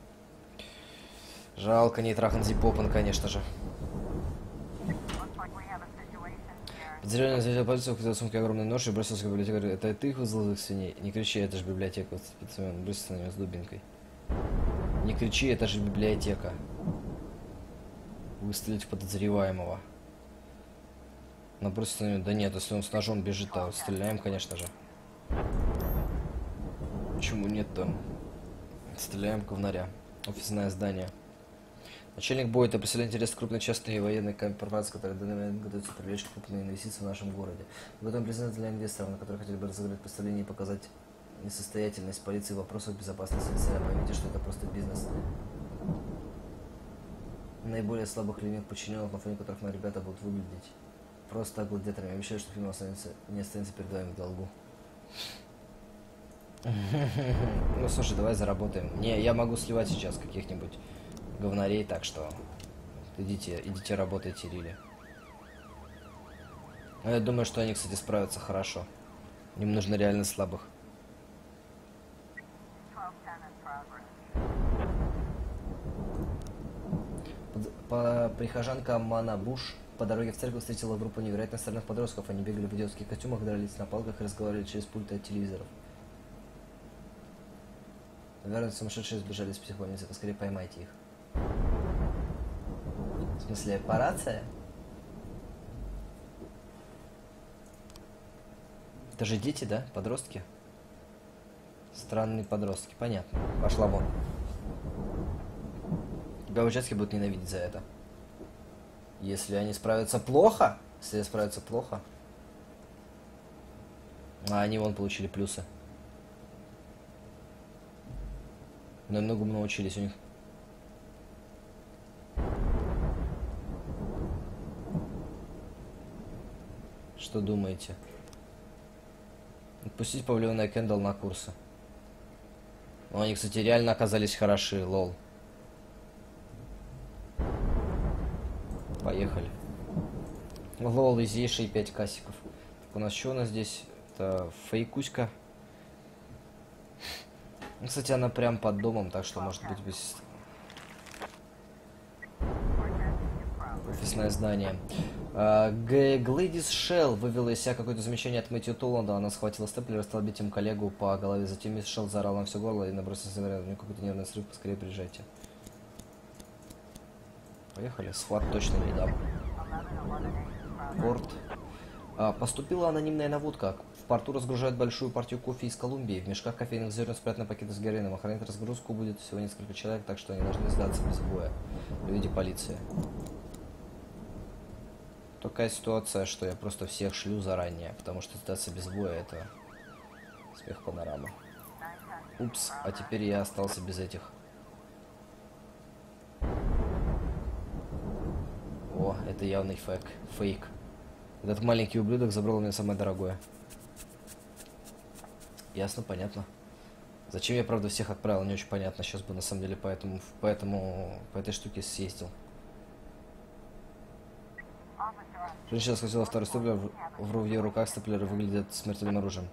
Жалко, не трахан зипопан, конечно же. Подозреваемый взял полицию, ухватил сумки огромный нож и бросился к библиотеке. Это ты их вызвал их свиней? Не кричи, это же библиотека. Он бросился на него с дубинкой. Не кричи, это же библиотека. Выстрелить в подозреваемого. Наброситься на него. Да нет, если он с ножом бежит, то стреляем, конечно же. Почему нет-то? Стреляем говнаря. Офисное здание. Начальник Бойта представляет интерес крупной частной и военной корпорации, которая в данный момент готовится привлечь крупные инвестиции в нашем городе. В этом признательны для инвесторов, на которых хотели бы разыграть представление и показать несостоятельность полиции в вопросах безопасности лица. Поймите, что это просто бизнес. Наиболее слабых ленивых подчиненных, на фоне которых мои ребята будут выглядеть просто гладиаторами. Я обещаю, что фильм останется, не останется перед вами в долгу. Ну слушай, давай заработаем. Не, я могу сливать сейчас каких-нибудь говнарей, так что идите, идите работайте, Рили. Но я думаю, что они, кстати, справятся хорошо. Им нужно реально слабых. По прихожанка Мана Буш по дороге в церковь встретила группу невероятно странных подростков. Они бегали в идиотских костюмах, дрались на палках и разговаривали через пульты от телевизоров. Наверное, сумасшедшие сбежали из психбольницы. Поскорее поймайте их. В смысле, по рации? Это же дети, да? Подростки? Странные подростки. Понятно. Пошла вон. Тебя в участке будут ненавидеть за это. Если они справятся плохо, если они справятся плохо, а они вон получили плюсы. Но многому научились у них. Что думаете? Отпустить павильона Кендалл на курсы. Но они, кстати, реально оказались хороши, лол. Поехали. Лол, изейшие пять касиков. Так, у нас что у нас здесь? Это фейкуська. Кстати, она прям под домом, так что может быть без... Офисное здание. Глэдис Шелл вывела из себя какое-то замечание от Мэтью Толланда. Она схватила степлер и стала бить им коллегу по голове. Затем мисс Шелл заорала на все горло и набросилась на у нее какой-то нервный срыв. Поскорее приезжайте. Поехали. Схват точно не дам. Порт. А, поступила анонимная наводка. В порту разгружают большую партию кофе из Колумбии. В мешках кофейных зерен спрятаны пакеты с героином. Охранять разгрузку будет всего несколько человек, так что они должны сдаться без боя. Люди полиции. Такая ситуация, что я просто всех шлю заранее, потому что сдаться без боя — это смех панорама. Упс, а теперь я остался без этих. О, это явный фейк. Фейк. Этот маленький ублюдок забрал у меня самое дорогое. Ясно, понятно. Зачем я, правда, всех отправил, не очень понятно. Сейчас бы, на самом деле, поэтому, поэтому по этой штуке съездил. Женщина схватила второй степлер, в, в ее руках степлеры выглядят смертельным оружием.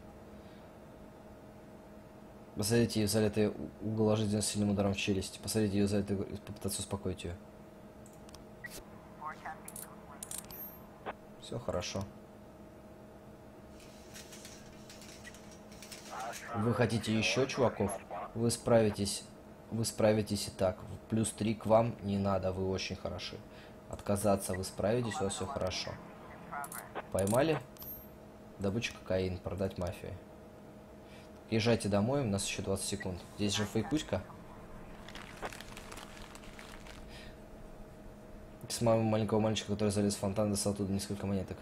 Посадите ее в залитый угол ложить с сильным ударом в челюсть. Посадите ее в залитый и попытаться успокоить ее. Все хорошо. Вы хотите еще чуваков? Вы справитесь. Вы справитесь и так. Плюс три к вам не надо, вы очень хороши. Отказаться вы справитесь, у вас все хорошо. Поймали? Добыча кокаин, продать мафии. Езжайте домой, у нас еще двадцать секунд. Здесь же фейкуська. С мамой маленького мальчика, который залез в фонтан, достал оттуда несколько монеток.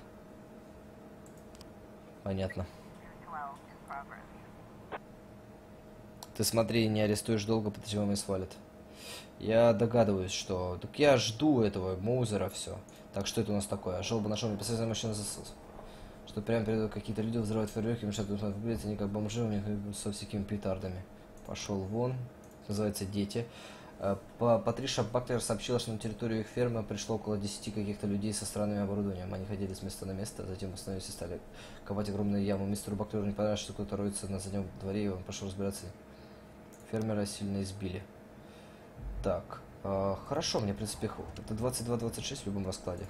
Ты смотри, не арестуешь долго, подозреваемый свалит. Я догадываюсь, что... Так я жду этого Моузера, все. Так, что это у нас такое? Жалоба на шум, писатель машина засос. Что прямо перед какие-то люди взрывают фейерверки, мешают выглядеть, они как бомжи, у них со всякими петардами. Пошел вон. Называется «Дети». Патриша Баклер сообщила, что на территорию их фермы пришло около десяти каких-то людей со странным оборудованием. Они ходили с места на место, затем остановились и стали копать огромную яму. Мистеру Баклеру не понравилось, что кто-то роется на заднем дворе, и он пошел разбираться. Фермера сильно избили. Так, э, хорошо, мне, в принципе, это двадцать два двадцать шесть в любом раскладе.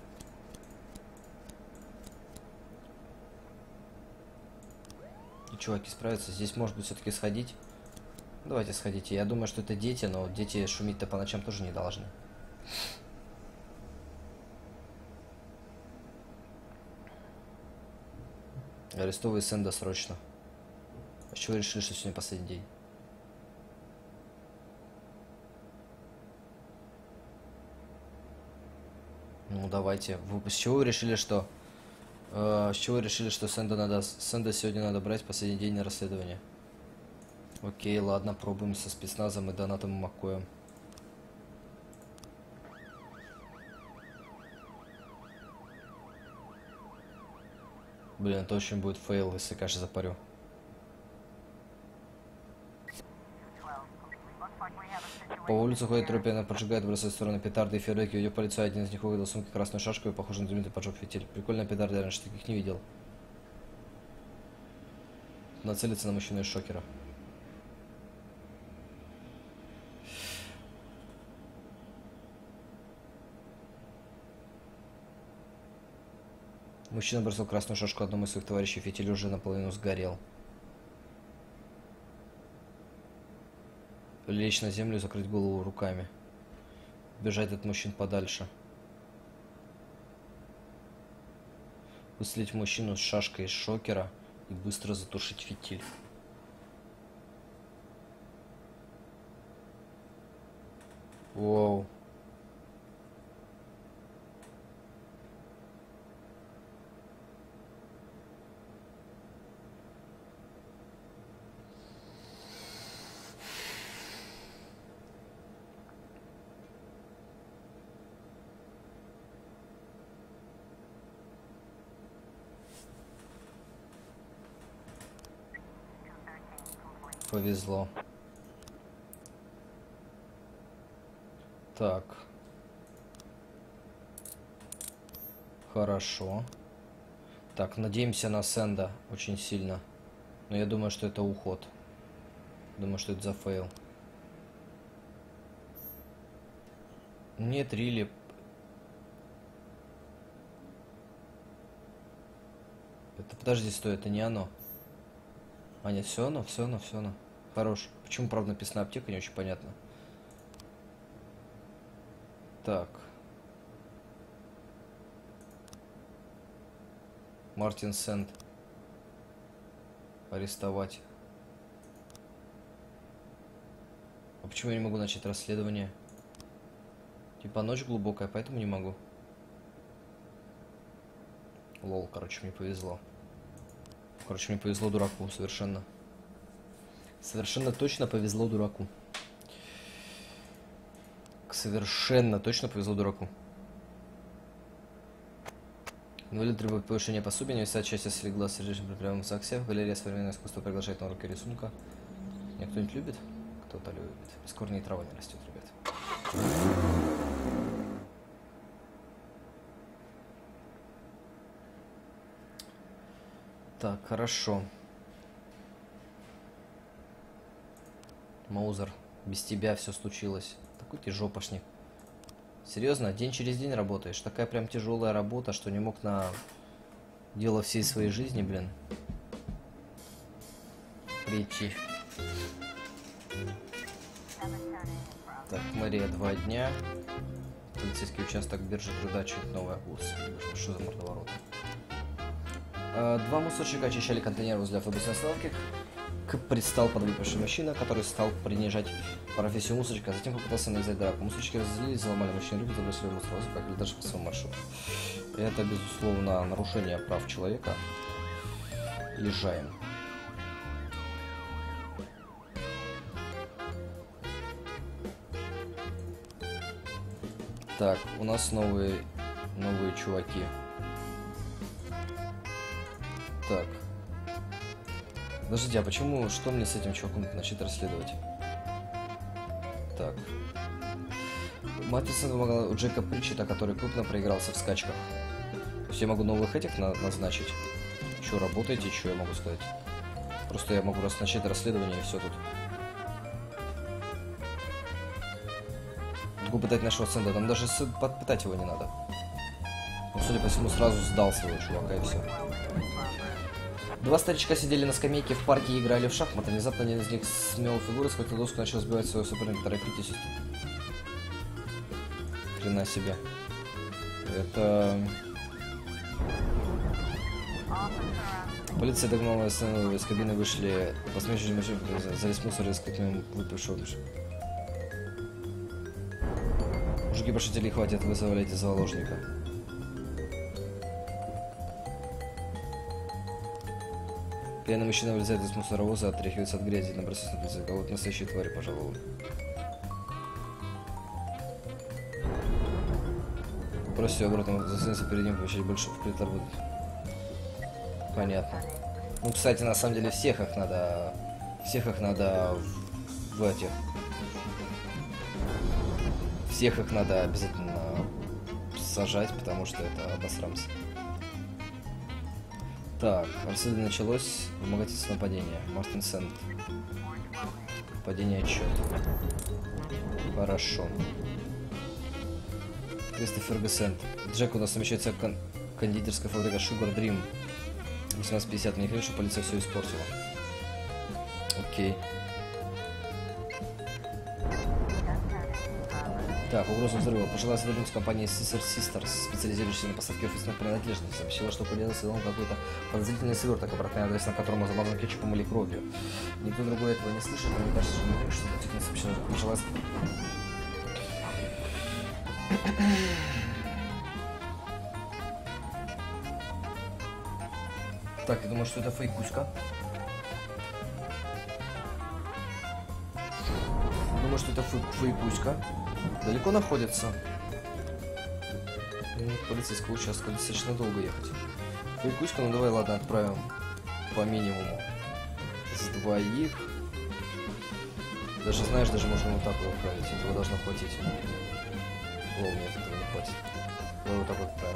И чуваки справятся. Здесь, может быть, все-таки сходить. Давайте сходите. Я думаю, что это дети, но дети шуметь-то по ночам тоже не должны. Арестовывай Сэнда срочно. А с чего вы решили, что сегодня последний день? Ну давайте. Вы с чего вы решили, что... Э, с чего вы решили, что Сэнда надо... Сэнда сегодня надо брать в последний день на расследование? Окей, ладно, пробуем со спецназом и Донатом Маккоем. Блин, это очень будет фейл, если, конечно, запарю. По улице ходит трупе, она поджигает, бросает в сторону петарды и фейерверки. Уйдет по лицу, один из них увидел сумки красную шашку и похож на знаменитый поджог фитиль. Прикольная петарда, я раньше таких не видел. Нацелиться на мужчину из шокера. Мужчина бросил красную шашку одному из своих товарищей, фитиль уже наполовину сгорел. Лечь на землю и закрыть голову руками. Бежать от мужчин подальше. Выследить мужчину с шашкой из шокера и быстро затушить фитиль. Воу. Повезло. Так. Хорошо. Так, надеемся на Сэнда очень сильно. Но я думаю, что это уход. Думаю, что это за фейл. Нет, Рилли. Это, подожди, стой, это не оно. А, нет, все оно, все оно, все оно. Хорош. Почему, правда, написано аптека, не очень понятно. Так. Мартин Сэнд. Арестовать. А почему я не могу начать расследование? Типа ночь глубокая, поэтому не могу. Лол, короче, мне повезло. Короче, мне повезло дураку, совершенно. Совершенно точно повезло дураку. Совершенно точно повезло дураку. Инвалид требует повышения пособия, невеса части слегла с режимом при прямом ЗАГСе. Галерея современного искусства приглашает на уроки рисунка. Меня кто-нибудь любит? Кто-то любит. Без корней и трава не растет, ребят. Так, хорошо. Моузер, без тебя все случилось. Такой ты жопошник. Серьезно, день через день работаешь. Такая прям тяжелая работа, что не мог на дело всей своей жизни, блин, прийти. Так, мэрия два дня. Полицейский участок биржи труда, чуть новая курс. Что за мордоворот? Два мусорщика очищали контейнер возле автобусной остановки. К предстал подвыпивший мужчина, который стал принижать профессию мусорщика, а затем попытался навязать драку. Мусорщики разозлились, заломали мужчину руки, забросили в мусор, как даже по своему маршруту. Это, безусловно, нарушение прав человека. Езжаем. Так, у нас новые, новые чуваки. Так. Подождите, а почему, что мне с этим чуваком начать расследовать? Так. Матисон помогла у Джека Притчета, который крупно проигрался в скачках. То есть я могу новых этих на назначить. Что, работаете, что я могу сказать? Просто я могу начать расследование и все тут. Могу пытать нашего Сэнда, там даже подпытать его не надо. Он, судя по всему, сразу сдал своего чувака и все. Два старичка сидели на скамейке в парке и играли в шахматы. Внезапно один из них смел фигуру, схватил доску, начал сбивать своего соперника. Торопитесь. Хрена себе. Это... Полиция догнала Сэнда, из кабины вышли посмешивающие машины, залез мусор и искать мимо выпившего. Мужики пошутили, хватит, вы заваляете заложника. Пьяный мужчина вылезает из мусоровоза, отряхивается от грязи, набросается на полицейского. Вот настоящие твари, пожалуй. Бросьте обратно, засунься перед ним, получить больше в клитор будет. Понятно. Ну, кстати, на самом деле всех их надо... Всех их надо в, в этих... Всех их надо обязательно сажать, потому что это обосрамся. Так, расследование началось. Вымогательство нападения. Мартин Сэнд. Падение отчет. Хорошо. Кристофер Гессент. Джек, у нас намечается кон кондитерская фабрика Sugar Dream. восемнадцать пятьдесят. Мне говорят, что полиция все испортила. Окей. Так, угроза взрыва. Пожилая сотрудница компании Sister Sisters, специализирующаяся на поставке офисных принадлежностей, сообщила, что появился дом какой-то подозрительный сверток, обратный адрес на котором замазан кетчупом или кровью. Никто другой этого не слышит, но мне кажется, что не что это не сообщила, что пожилая... Так, я думаю, что это фейкуська. Думаю, что это фейкуська. Далеко находится? Ну, полицейского участка достаточно долго ехать. Фейкуська, ну давай, ладно, отправим по минимуму. С двоих. Даже, знаешь, даже можно вот так вот отправить. Этого должно хватить. О, нет, этого не хватит. Давай вот так вот отправим.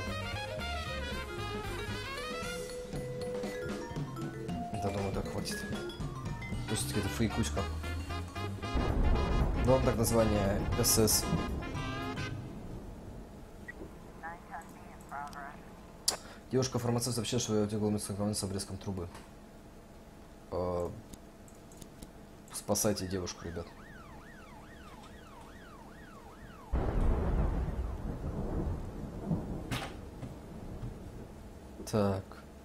Да, думаю, так хватит. Пусть это фейкуська. Ну, так название эс эс. Девушка-фармацевт сообщила, что ее утекло с обрезком трубы. Э, спасайте девушку, ребят. Так.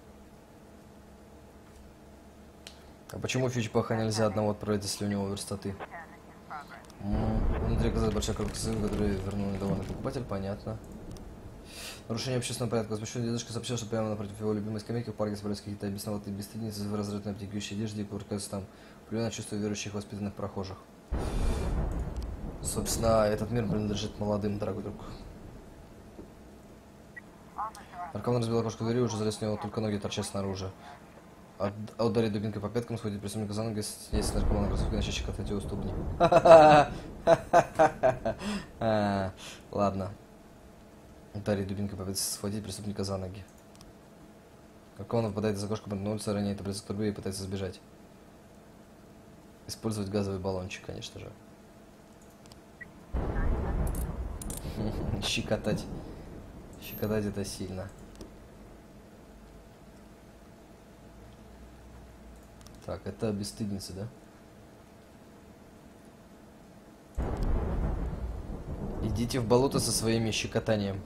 А почему фьючпаха нельзя одного отправить, если у него верстаты? Внутри оказалась большая коробка с сыром, который вернул недовольный покупатель, понятно. Нарушение общественного порядка. Возмущенный дедушка сообщил, что прямо напротив его любимой скамейки в парке собрались какие-то бесноватые бесстыдницы в разрытной обтекающей одежде и кувыркаются там, плюя чувство верующих воспитанных прохожих. Собственно, этот мир принадлежит молодым, дорогой друг. Наркоман разбил окошко двери, уже залез в него, только ноги торчат снаружи. От, ударит дубинкой по пяткам, сходит преступника за ноги, снять наркомана кроссовки, начать щекотать его ступни. Ладно. Ударит дубинкой по пяткам, схватить преступника за ноги. Наркоман выпадает из окошка на улицу, роняет таблицу трубы и пытается сбежать. Использовать газовый баллончик, конечно же. Щекотать. Щекотать это сильно. Так, это бесстыдницы, да? Идите в болото со своими щекотанием.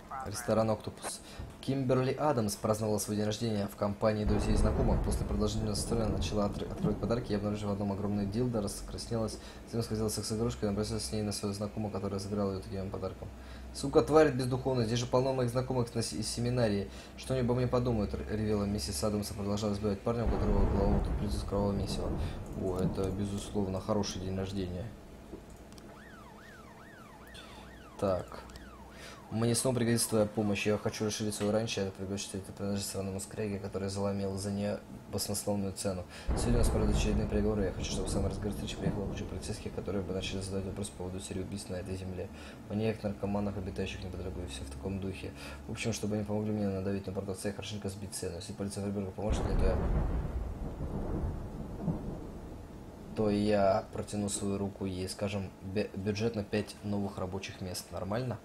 Ресторан «Октопус». Кимберли Адамс праздновала свой день рождения в компании друзей и знакомых. После продолжительного стоя начала отр- открывать подарки. Я обнаружила в одном огромный дилдо, раскраснелась, затем схватила секс-игрушку и набросилась с ней на свою знакомую, которая забирала ее таким подарком. «Сука, тварь бездуховная, здесь же полно моих знакомых из семинарии. Что они обо мне подумают?» — ревела миссис Адамс, продолжала избивать парня, у которого голову тут придет кровавого месива. О, это, безусловно, хороший день рождения. Так. Мне снова пригодится твоя помощь. Я хочу расширить свое раньше. Это пригласит это принадлежит странному скряге, который заломил за нее баснословную цену. Сегодня у нас пройдут очередные переговоры. Я хочу, чтобы сам разговор встречи приехал куча полицейских, которые бы начали задавать вопросы по поводу серии убийств на этой земле. Маньяк, наркоманах, обитающих неподалеку, и все в таком духе. В общем, чтобы они помогли мне надавить на продавца и хорошенько сбить цену. Если полиция Фриберга поможет мне, то я... то я протяну свою руку ей, скажем, бюджет на пять новых рабочих мест. Нормально?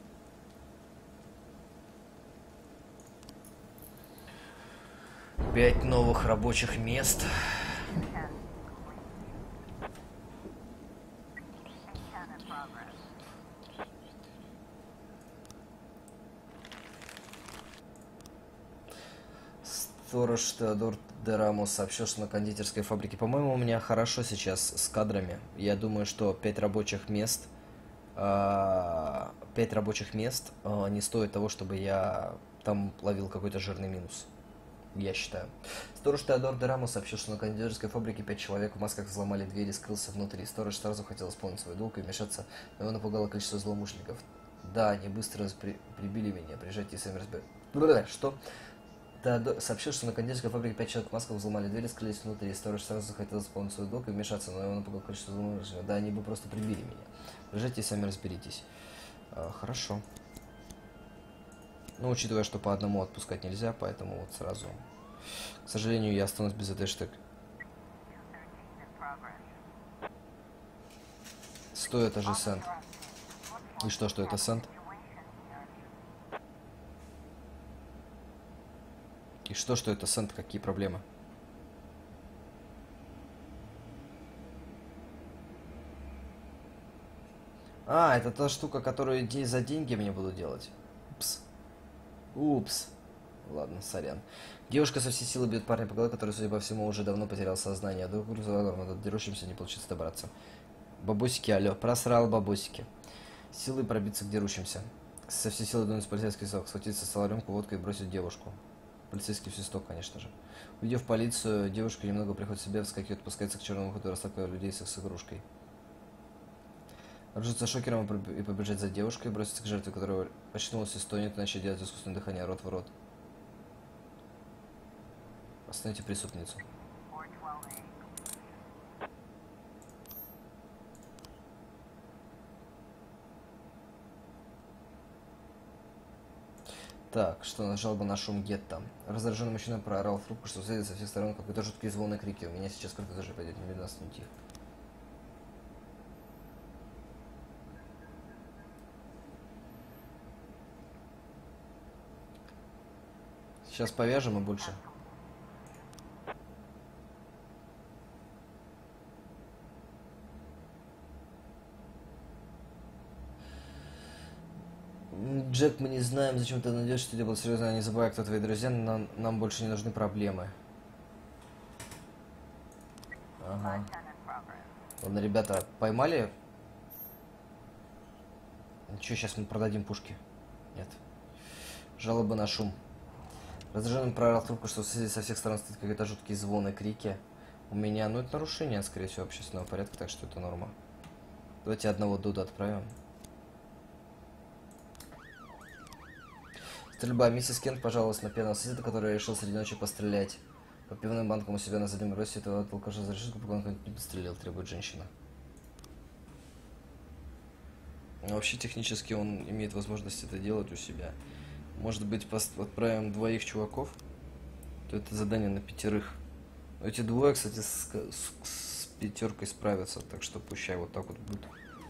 Пять новых рабочих мест. Сторож Теодор де Рамос сообщил, что на кондитерской фабрике, по-моему, у меня хорошо сейчас с кадрами. Я думаю, что пять рабочих мест, пять рабочих мест не стоит того, чтобы я там ловил какой-то жирный минус. Я считаю. Сторож Теодор де Рамос сообщил, что на кондитерской фабрике пять человек в масках взломали дверь и скрылся внутри. Сторож сразу хотел исполнить свой долг и вмешаться, но его напугало количество злоумышленников. Да, они быстро при... прибили меня. Приезжайте и сами разбирайтесь. Что? Теодор сообщил, что на кондитерской фабрике пять человек в масках взломали дверь и скрылись внутри. Сторож сразу хотел исполнить свой долг и вмешаться, но его напугало количество злоумышленников. Да, они бы просто прибили меня. Приезжайте и сами разберитесь. А, хорошо. Ну, учитывая, что по одному отпускать нельзя, поэтому вот сразу... К сожалению, я останусь без этой штуки. Сто это же сент. И что, что это сент? И что, что это сент? Какие проблемы? А, это та штука, которую за деньги мне будут делать. Упс. Упс. Ладно, сорян. Девушка со всей силы бьет парня по голове, который, судя по всему, уже давно потерял сознание. До грузового над дерущимся не получится добраться. Бабусики, алло, просрал бабусики. Силой пробиться к дерущимся. Со всей силы дунуть полицейский сок, схватиться с рюмку водкой и бросить девушку. Полицейский свисток, конечно же. Увидев полицию, девушка немного приходит в себя, вскакивает, пускается к черному ходу, расталкивая людей с игрушкой. Вооружиться шокером и побежать за девушкой, броситься к жертве, которая очнулась и стонет, и начать делать искусственное дыхание рот в рот. Остановите преступницу. Так, что на жалоба на шум гетто. Раздраженный мужчина проорал в трубку, что следует со всех сторон какой-то жуткий звон и крики. У меня сейчас сколько даже пойдет, немедленно остановить их. Сейчас повяжем и больше. Джек, мы не знаем, зачем ты найдешь, что делать серьезно, не забывай, кто твои друзья, нам, нам больше не нужны проблемы. Ага. Ладно, ребята, поймали? Ничего, сейчас мы продадим пушки. Нет. Жалобы на шум. Раздраженный проорал в трубку, что со всех сторон стоит какие-то жуткие звоны, крики. У меня, ну это нарушение, скорее всего, общественного порядка, так что это норма. Давайте одного Дуда отправим. Стрельба. Миссис Кент пожаловалась на пьяного соседа, который решил среди ночи пострелять. По пивным банкам у себя на заднем росе этого алкаша за решетку, пока он не подстрелил, требует женщина. Но вообще, технически он имеет возможность это делать у себя. Может быть, отправим двоих чуваков, то это задание на пятерых. Но эти двое, кстати, с, с, с пятеркой справятся, так что пущай вот так вот будет.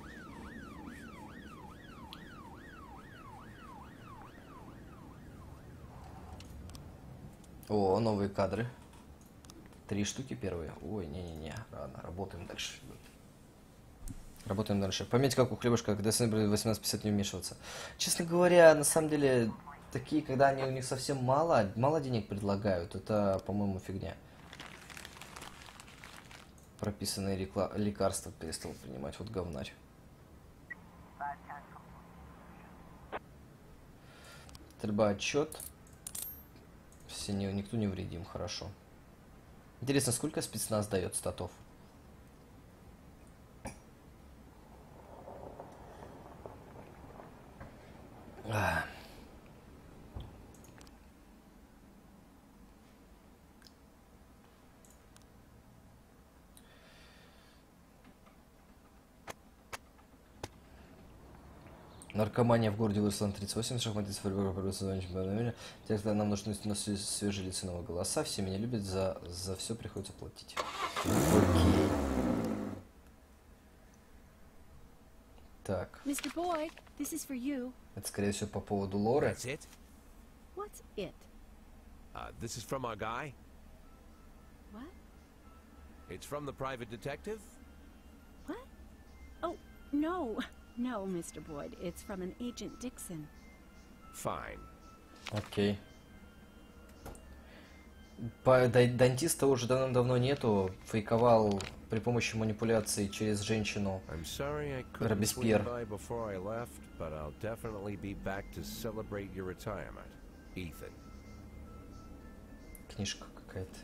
О, новые кадры. Три штуки первые. Ой, не-не-не, рано, работаем дальше. Работаем дальше. Пометь, как у хлебушка, когда сын восемнадцать пятьдесят не вмешиваться. Честно говоря, на самом деле, такие, когда они у них совсем мало, мало денег предлагают, это, по-моему, фигня. Прописанные рекла... лекарства перестал принимать, вот говнарь. Стрельба, отчет. Все, не, никто не вредим, хорошо. Интересно, сколько спецназ дает статов? А. Наркомания в городе выросла на тридцать восемь, шахматист Теперь нам нужны свежие лица, новые голоса. Все меня любят, за, за все приходится платить. Окей. Так. Mister Boyd, this is for you. Это, скорее всего, по поводу Лоры. That's it? What's it? Uh, this is from our guy? What? It's from the private detective? What? Oh, no. No, Mister Boyd. It's from an Agent Dixon. Fine. Окей. По, дай, дантиста уже давно-давно нету. Фейковал при помощи манипуляций через женщину. I'm sorry I couldn't swing by before I left, but I'll definitely be back to celebrate your retirement, Ethan. Книжка какая-то.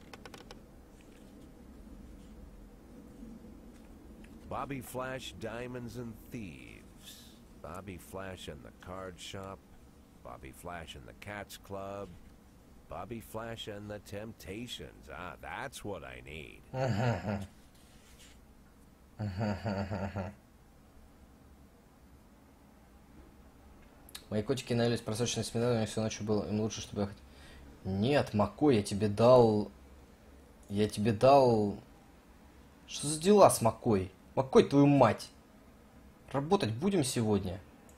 Bobby Flash, Diamonds and Thieves. Bobby Flash and the Card Shop. Bobby Flash and the Cats Club. Bobby Flash and the Temptations. Ah, that's what I need. Мои котики наелись просроченной сметаны, у них всю ночь было. Им лучше, чтобы ехать. Нет, Мако, я тебе дал... Я тебе дал... Что за дела с Макой? Макой, твою мать! Работать будем сегодня?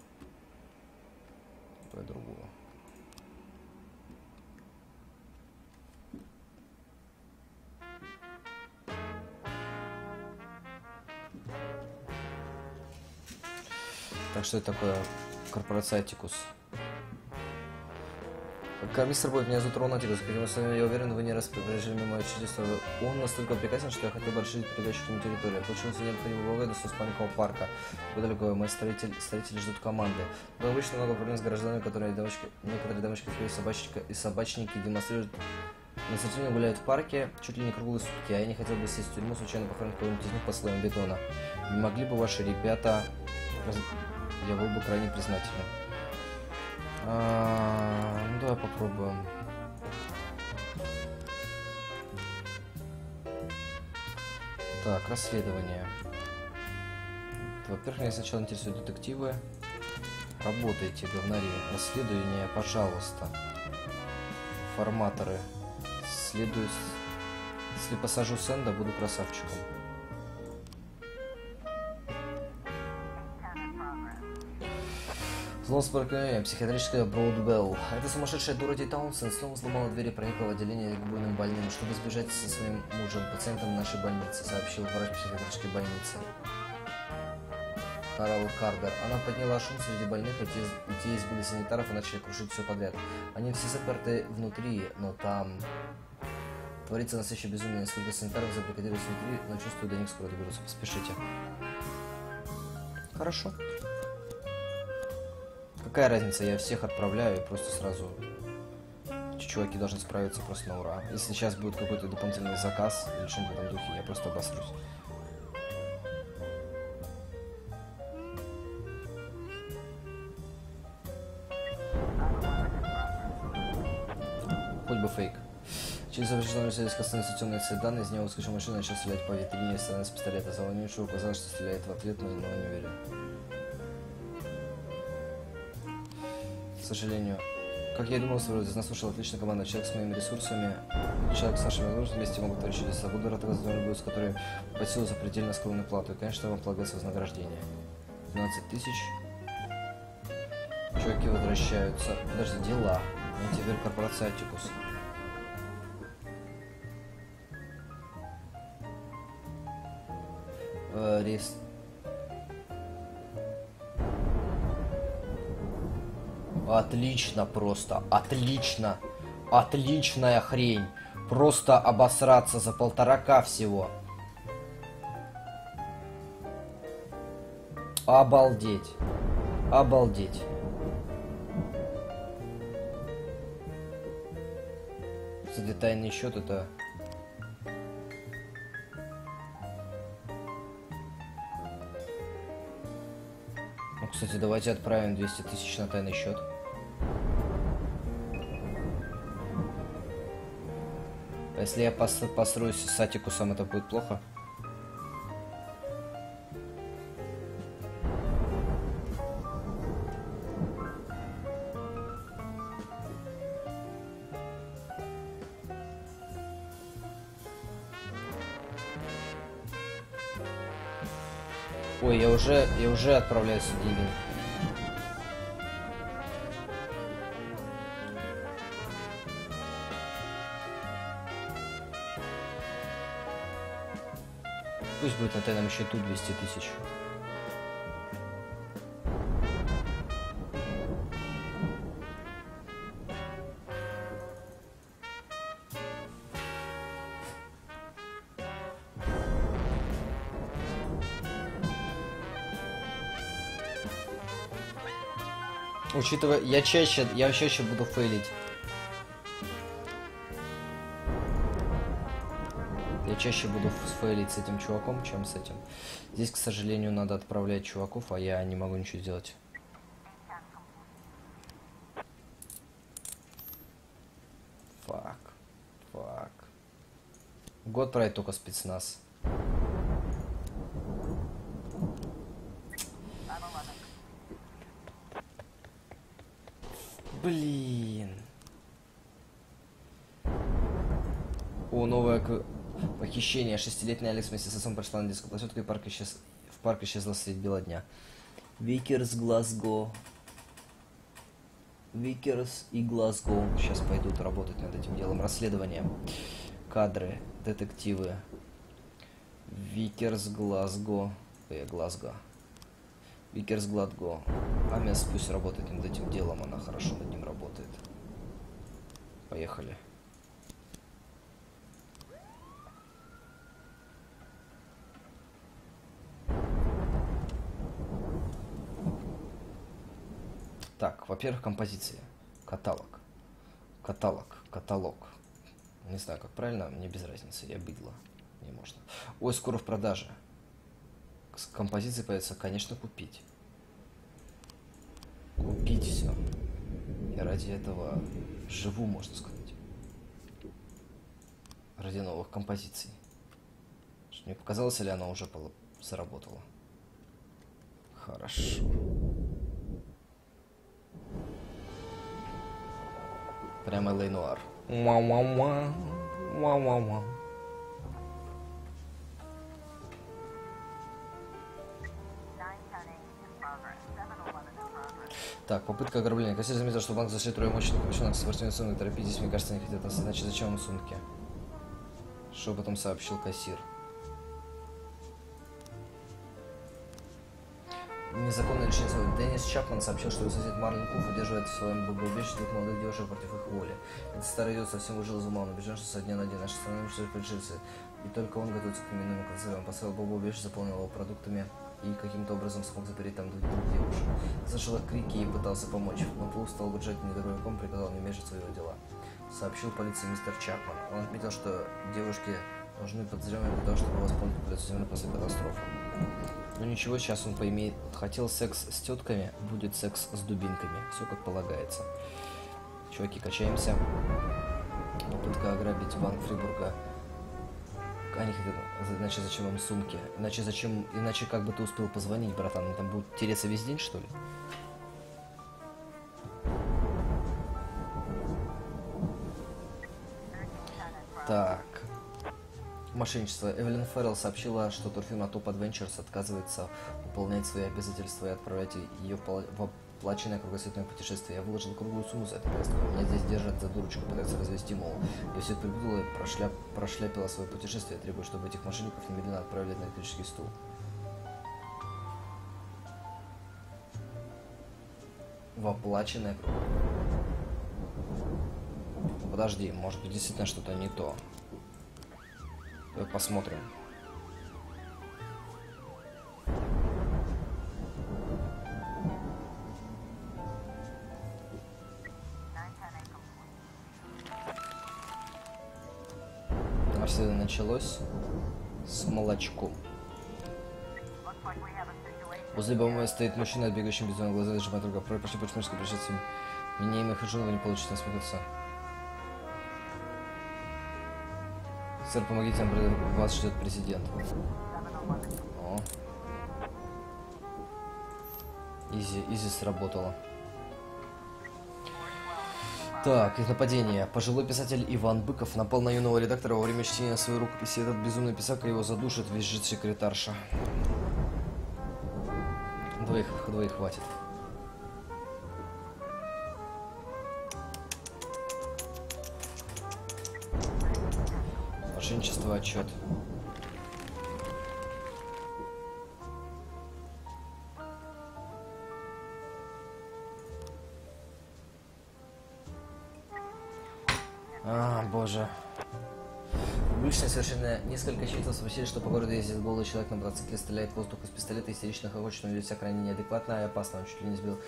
Давай другого. Так, что это такое? Корпорация Атикус. Мистер Бойд, меня зовут Рон Атикус. Я уверен, вы не распоряжили мое чудество. Он настолько прекрасен, что я хотел бы расширить передачу к нему территорию. Получился необходимый выводу с памятного парка. Неподалеку мои строители, строители ждут команды. Было обычно много проблем с гражданами, которые дамочки, некоторые дамочки и собачники, и собачники демонстрируют на сочинение гуляют в парке чуть ли не круглые сутки, а я не хотел бы сесть в тюрьму, случайно похоронить кого-нибудь из них под слоем бетона. Не могли бы ваши ребята... Я был бы крайне признателен. А, ну давай попробуем. Так, расследование. Во-первых, меня сначала интересуют детективы. Работайте, говнари. Расследование, пожалуйста. Форматоры. Следую... Если посажу Сэнда, буду красавчиком. Злом с проклятием, психиатрическая Броудвелл. Эта сумасшедшая Дороти Таунсенд снова взломала двери и проникла в отделение к буйным больным, чтобы сбежать со своим мужем, пациентом нашей больницы, сообщил врач психиатрической больницы. Карл Каргер. Она подняла шум среди больных, и те, и те избили санитаров и начали крушить все подряд. Они все заперты внутри, но там... Творится настоящее безумие. Несколько санитаров забаррикадировались внутри, но чувствую, до них скоро доберутся. Поспешите. Хорошо. Какая разница, я всех отправляю и просто сразу... Эти чуваки должны справиться просто на ура. Если сейчас будет какой-то дополнительный заказ или что-нибудь в этом духе, я просто обосрусь. Хоть бы фейк. Через запрещенную связь касается темные данные, из него выскочила машина и начал стрелять по витрине стороны с пистолета. Заломивший указал, что стреляет в ответ, но, но не верю. К сожалению. Как я и думал, из нас слушал отличная команда. Человек с моими ресурсами, человек с нашими возможностями вместе могут творить чудеса. Буду рад оказывать любую, с которой по силу за предельно скромную плату. И, конечно, вам полагается вознаграждение. двенадцать тысяч. Чуваки возвращаются. Подожди, дела. И теперь корпорация Атикус. Э, рейс. Отлично просто. Отлично. Отличная хрень. Просто обосраться за полторака всего. Обалдеть. Обалдеть. Кстати, тайный счет это... Ну, кстати, давайте отправим двести тысяч на тайный счет. А если я пос построюсь с Атикусом, это будет плохо? Ой, я уже, я уже отправляюсь в Дивин. Пусть будет на тайном счету двести тысяч. Учитывая, я чаще, я чаще буду фейлить. Я чаще буду фейлить с этим чуваком, чем с этим. Здесь, к сожалению, надо отправлять чуваков, а я не могу ничего сделать. Фак. Фак. Год пройдет только спецназ. Блин. О, новое похищение. Шестилетняя Алекс вместе с отцом прошла на детскую площадку, и парк исчез... в парк исчезла средь бела дня. Викерс, Глазго. Викерс и Глазго сейчас пойдут работать над этим делом. Расследование. Кадры. Детективы. Викерс, Глазго. Э, Глазго. Викерс, Гладго. Амес пусть работает над этим делом, она хорошо над ним работает. Поехали. Так, во-первых, композиция. Каталог. Каталог. Каталог. Не знаю, как правильно, мне без разницы, я быдло. Не можно. Ой, скоро в продаже. С композиции появится, конечно, купить. Купить все. Я ради этого живу, можно сказать. Ради новых композиций. Не показалось ли она уже заработала? Хорошо. Прямо Л А. Нуар. Ма-ма-ма. Ма-ма-ма. Так, попытка ограбления. Кассир заметил, что в банк зашли трое мощных капюшонок с спортивной сумкой. Торопитесь, мне кажется, они хотят нас, иначе зачем им сумки? Шепотом сообщил кассир. Незаконное решение. Деннис Чапман сообщил, что его сосед Марлин Куф удерживает в своем бомбоубежище двух молодых девушек против их воли. Этот старый идиот совсем выжил из ума, он убежден, что со дня на день наши становимся пришельцы. И только он готовится к именному концу. Он поставил бомбоубежище, заполнил его продуктами и каким-то образом смог запереть там двух девушек. Слышал их крики и пытался помочь, но Пул стал угрожать недоговорком, приказал не мешать в свои дела. Сообщил полиции мистер Чапман. Он отметил, что девушки нужны подозреваемые для того, чтобы восполнить популяцию земли после катастрофы. Но ничего, сейчас он поимеет. Хотел секс с тетками, будет секс с дубинками. Все как полагается. Чуваки, качаемся. Попытка ограбить банк Фрибурга. Они хотят, иначе зачем им сумки? Иначе зачем, иначе как бы ты успел позвонить, братан? Они там будут тереться весь день, что ли? Так. Мошенничество. Эвелин Феррелл сообщила, что турфирма Top Adventures отказывается выполнять свои обязательства и отправлять ее в оплаченное кругосветное путешествие. Я выложил круглую сумму за эту поездку. Меня здесь держат за дурочку, пытаются развести, мол. Я все это придумала и прошляп, прошляпила свое путешествие. Я требую, чтобы этих мошенников немедленно отправили на электрический стул. в оплаченное круг. Подожди, может быть действительно что-то не то. Давай посмотрим. А все началось с молочком. Возле бомбы стоит мужчина, бегающий безумно глаза, сжимает друга. Пошли, почему что пришельцы. Меня и моих женов не получится насмехаться. Сэр, помогите нам, вас ждет президент. О. Изи, изи сработало. Так, их нападение. Пожилой писатель Иван Быков напал на юного редактора во время чтения своей рукописи. Этот безумный писака его задушит, визжит секретарша. Двоих, двоих хватит. Мошенничество, отчет. А, боже. Обычно совершенно несколько очевидцев спросили, что по городу ездит голый человек на мотоцикле, стреляет в воздух из пистолета, истерично хохочет, но ведет себя крайне неадекватно и опасно. Он чуть ли не сбил.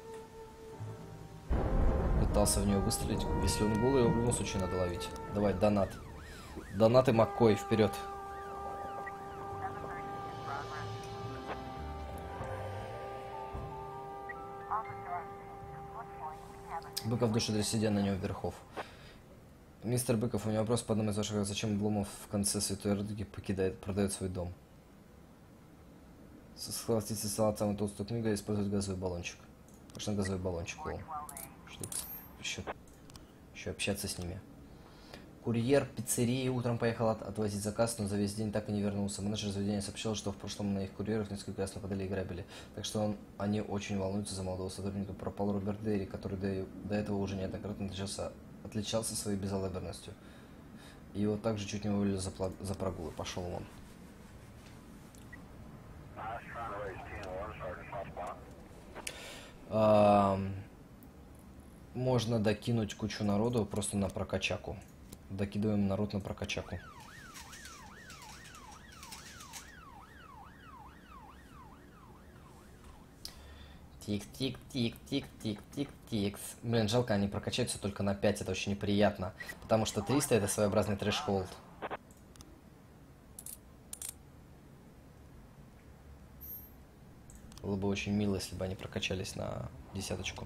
Пытался в него выстрелить. Если он голый, его в любом случае надо ловить. Давай, донат. Донаты Маккой, вперед. Быков в душе сидя на него верхов. Мистер Быков, у меня вопрос по одному из ваших, зачем Блумов в конце Святой Радуги покидает, продает свой дом? Схватите салат самую толстую книгу и использовать газовый баллончик. Можно газовый баллончик был. Чтобы еще, еще общаться с ними. Курьер пиццерии утром поехал от, отвозить заказ, но за весь день так и не вернулся. Менеджер заведения сообщил, что в прошлом на их курьеров несколько раз нападали и грабили. Так что он, они очень волнуются за молодого сотрудника. Пропал Роберт Дерри, который до, до этого уже неоднократно отличался, отличался своей безалаберностью. Его также чуть не уволили за, за прогулы. Пошел он. А, можно докинуть кучу народу просто на прокачаку. Докидываем народ на прокачаку. Тик-тик-тик-тик-тик-тик-тикс. Блин, жалко, они прокачаются только на пять, это очень неприятно. Потому что триста это своеобразный трэш-холд. Было бы очень мило, если бы они прокачались на десяточку.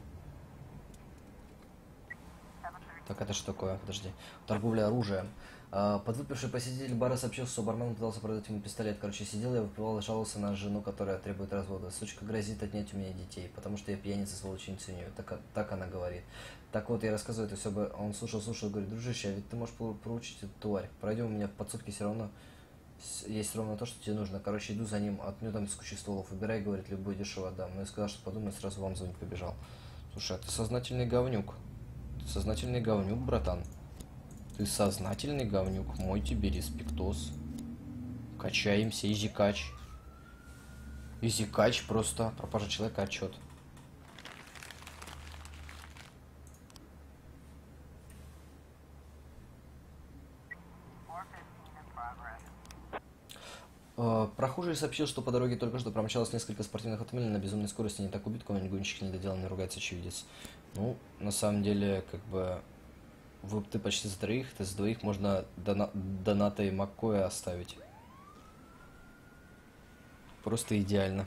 Так, это что такое? Подожди. Торговля оружием. А, подвыпивший посетитель бара сообщил, что бармен пытался продать ему пистолет. Короче, сидел я, выпивал и жаловался на жену, которая требует развода. Сучка грозит отнять у меня детей, потому что я пьяница, сволочь, не ценю. Так, так она говорит. Так вот, я рассказываю это все бы. Он слушал, слушал, говорит, дружище, а ведь ты можешь проучить эту тварь. Пройдем, у меня в подсудке все равно есть ровно то, что тебе нужно. Короче, иду за ним, отню там с кучей стволов. Выбирай, говорит, любой дешево отдам. Ну и сказал, что подумай, сразу вам звонить побежал. Слушай, а ты сознательный говнюк. Сознательный говнюк, братан. Ты сознательный говнюк. Мой тебе респектос. Качаемся, изи-кач. Изи-кач просто. Пропажа человека, отчет. Прохожий сообщил, что по дороге только что промчалось несколько спортивных автомобилей на безумной скорости. Не так убит, какой-нибудь гонщик недоделанный, ругается очевидец. Ну, на самом деле, как бы, вы, ты почти за троих, ты за двоих можно дона доната и Маккоя оставить. Просто идеально.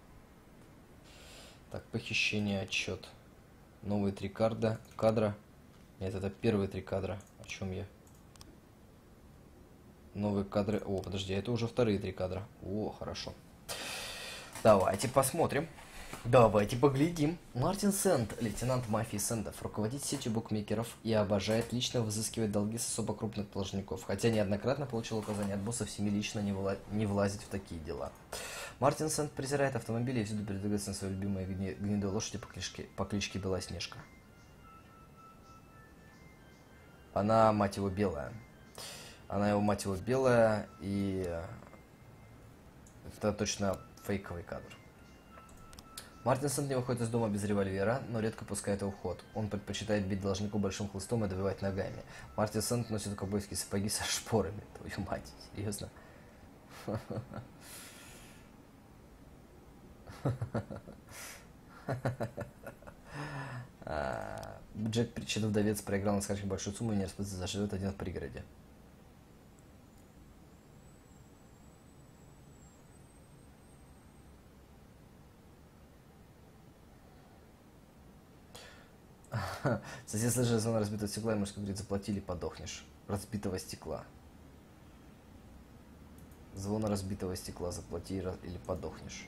Так, похищение, отчет. Новые три кадра. кадра. Нет, это первые три кадра. О чем я? Новые кадры. О, подожди, это уже вторые три кадра. О, хорошо. Давайте посмотрим. Давайте поглядим. Мартин Сент, лейтенант мафии Сентов, руководит сетью букмекеров и обожает лично взыскивать долги с особо крупных должников, хотя неоднократно получил указание от боссов семьи лично не, вла не влазить в такие дела. Мартин Сент презирает автомобили и всюду передвигается на своей любимой гни гнедой лошади по кличке, по кличке Белоснежка. Она, мать его, белая. Она его, мать его, белая, и это точно фейковый кадр. Мартин Сент не выходит из дома без револьвера, но редко пускает его в ход. Он предпочитает бить должнику большим хлыстом и добивать ногами. Мартин Сент носит ковбойские сапоги со шпорами. Твою мать, серьезно? Джек Притчет, вдовец, проиграл на скачке большую сумму и не расплатится, заживет один в пригороде. Сосед слышит звон разбитого стекла, и мужской говорит, заплатили, подохнешь. Разбитого стекла. Звон разбитого стекла, заплати или подохнешь.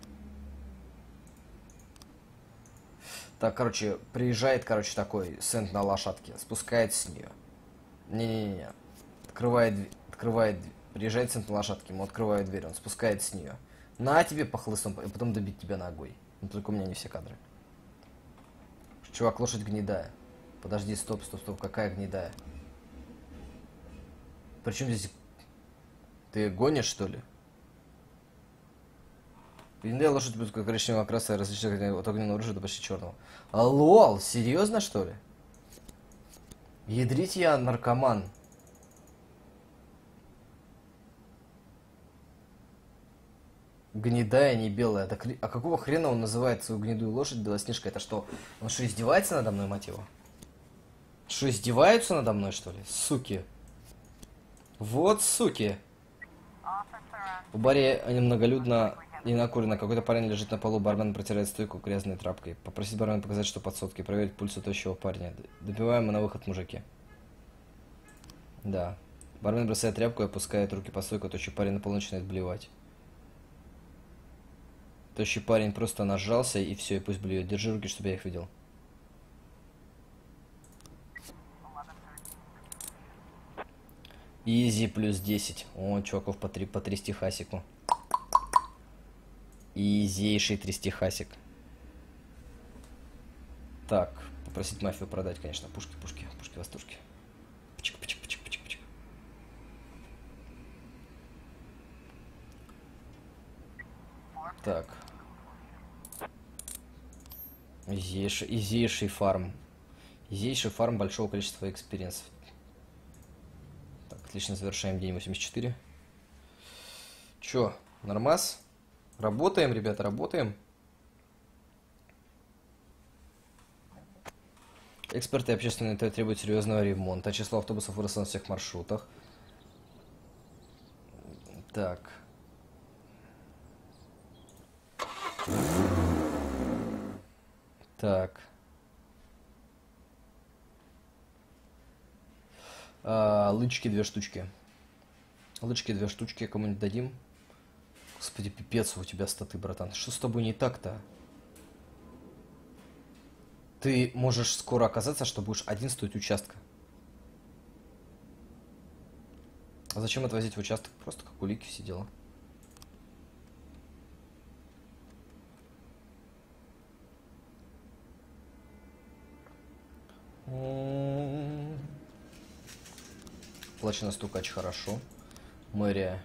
Так, короче, приезжает, короче, такой Сент на лошадке, спускает с нее. Не-не-не, открывает дверь, открывает дверь. Приезжает Сент на лошадке, ему открывают дверь, он спускает с нее. На тебе по хлыстом, и потом добить тебя ногой. Но только у меня не все кадры. Чувак, лошадь гнедая. Подожди, стоп, стоп, стоп, какая гнедая? Причем здесь... Ты гонишь, что ли? Гнедая лошадь будет коричневого окраса, различных от огненного оружия до почти черного. А лол, серьезно, что ли? Ядрить я наркоман. Гнедая, не белая. Так, а какого хрена он называет свою гнедую лошадь белоснежкой? Это что? Он что, издевается надо мной, мать его? Что, издеваются надо мной, что ли? Суки. Вот суки. В баре они многолюдно и накурено. Какой-то парень лежит на полу, бармен протирает стойку грязной тряпкой. Попросить бармена показать, что под сотки. Проверить пульс у тощего парня. Добиваем мы на выход, мужики. Да. Бармен бросает тряпку и опускает руки по стойку, тощий парень на пол начинает блевать. Тощий парень просто нажался и все, и пусть блюет. Держи руки, чтобы я их видел. Изи плюс десять. О, чуваков по три, по три стихасику. Изейший три стихасик. Так, попросить мафию продать, конечно. Пушки, пушки, пушки, востушки. Пчик, пчик, пчик, пчик, пчик. Так. Изейший, изейший фарм. Изейший фарм большого количества экспириенсов. Так, отлично, завершаем день восемьдесят четыре. Чё, нормас? Работаем, ребята, работаем. Эксперты общественные требуют серьезного ремонта. Число автобусов выросло на всех маршрутах. Так. Так. А, лычки две штучки. Лычки две штучки кому-нибудь дадим. Господи, пипец у тебя статы, братан. Что с тобой не так-то? Ты можешь скоро оказаться, что будешь один стоить участка. А зачем отвозить в участок? Просто как улики все дела. Плачено стукач, хорошо. Мэрия.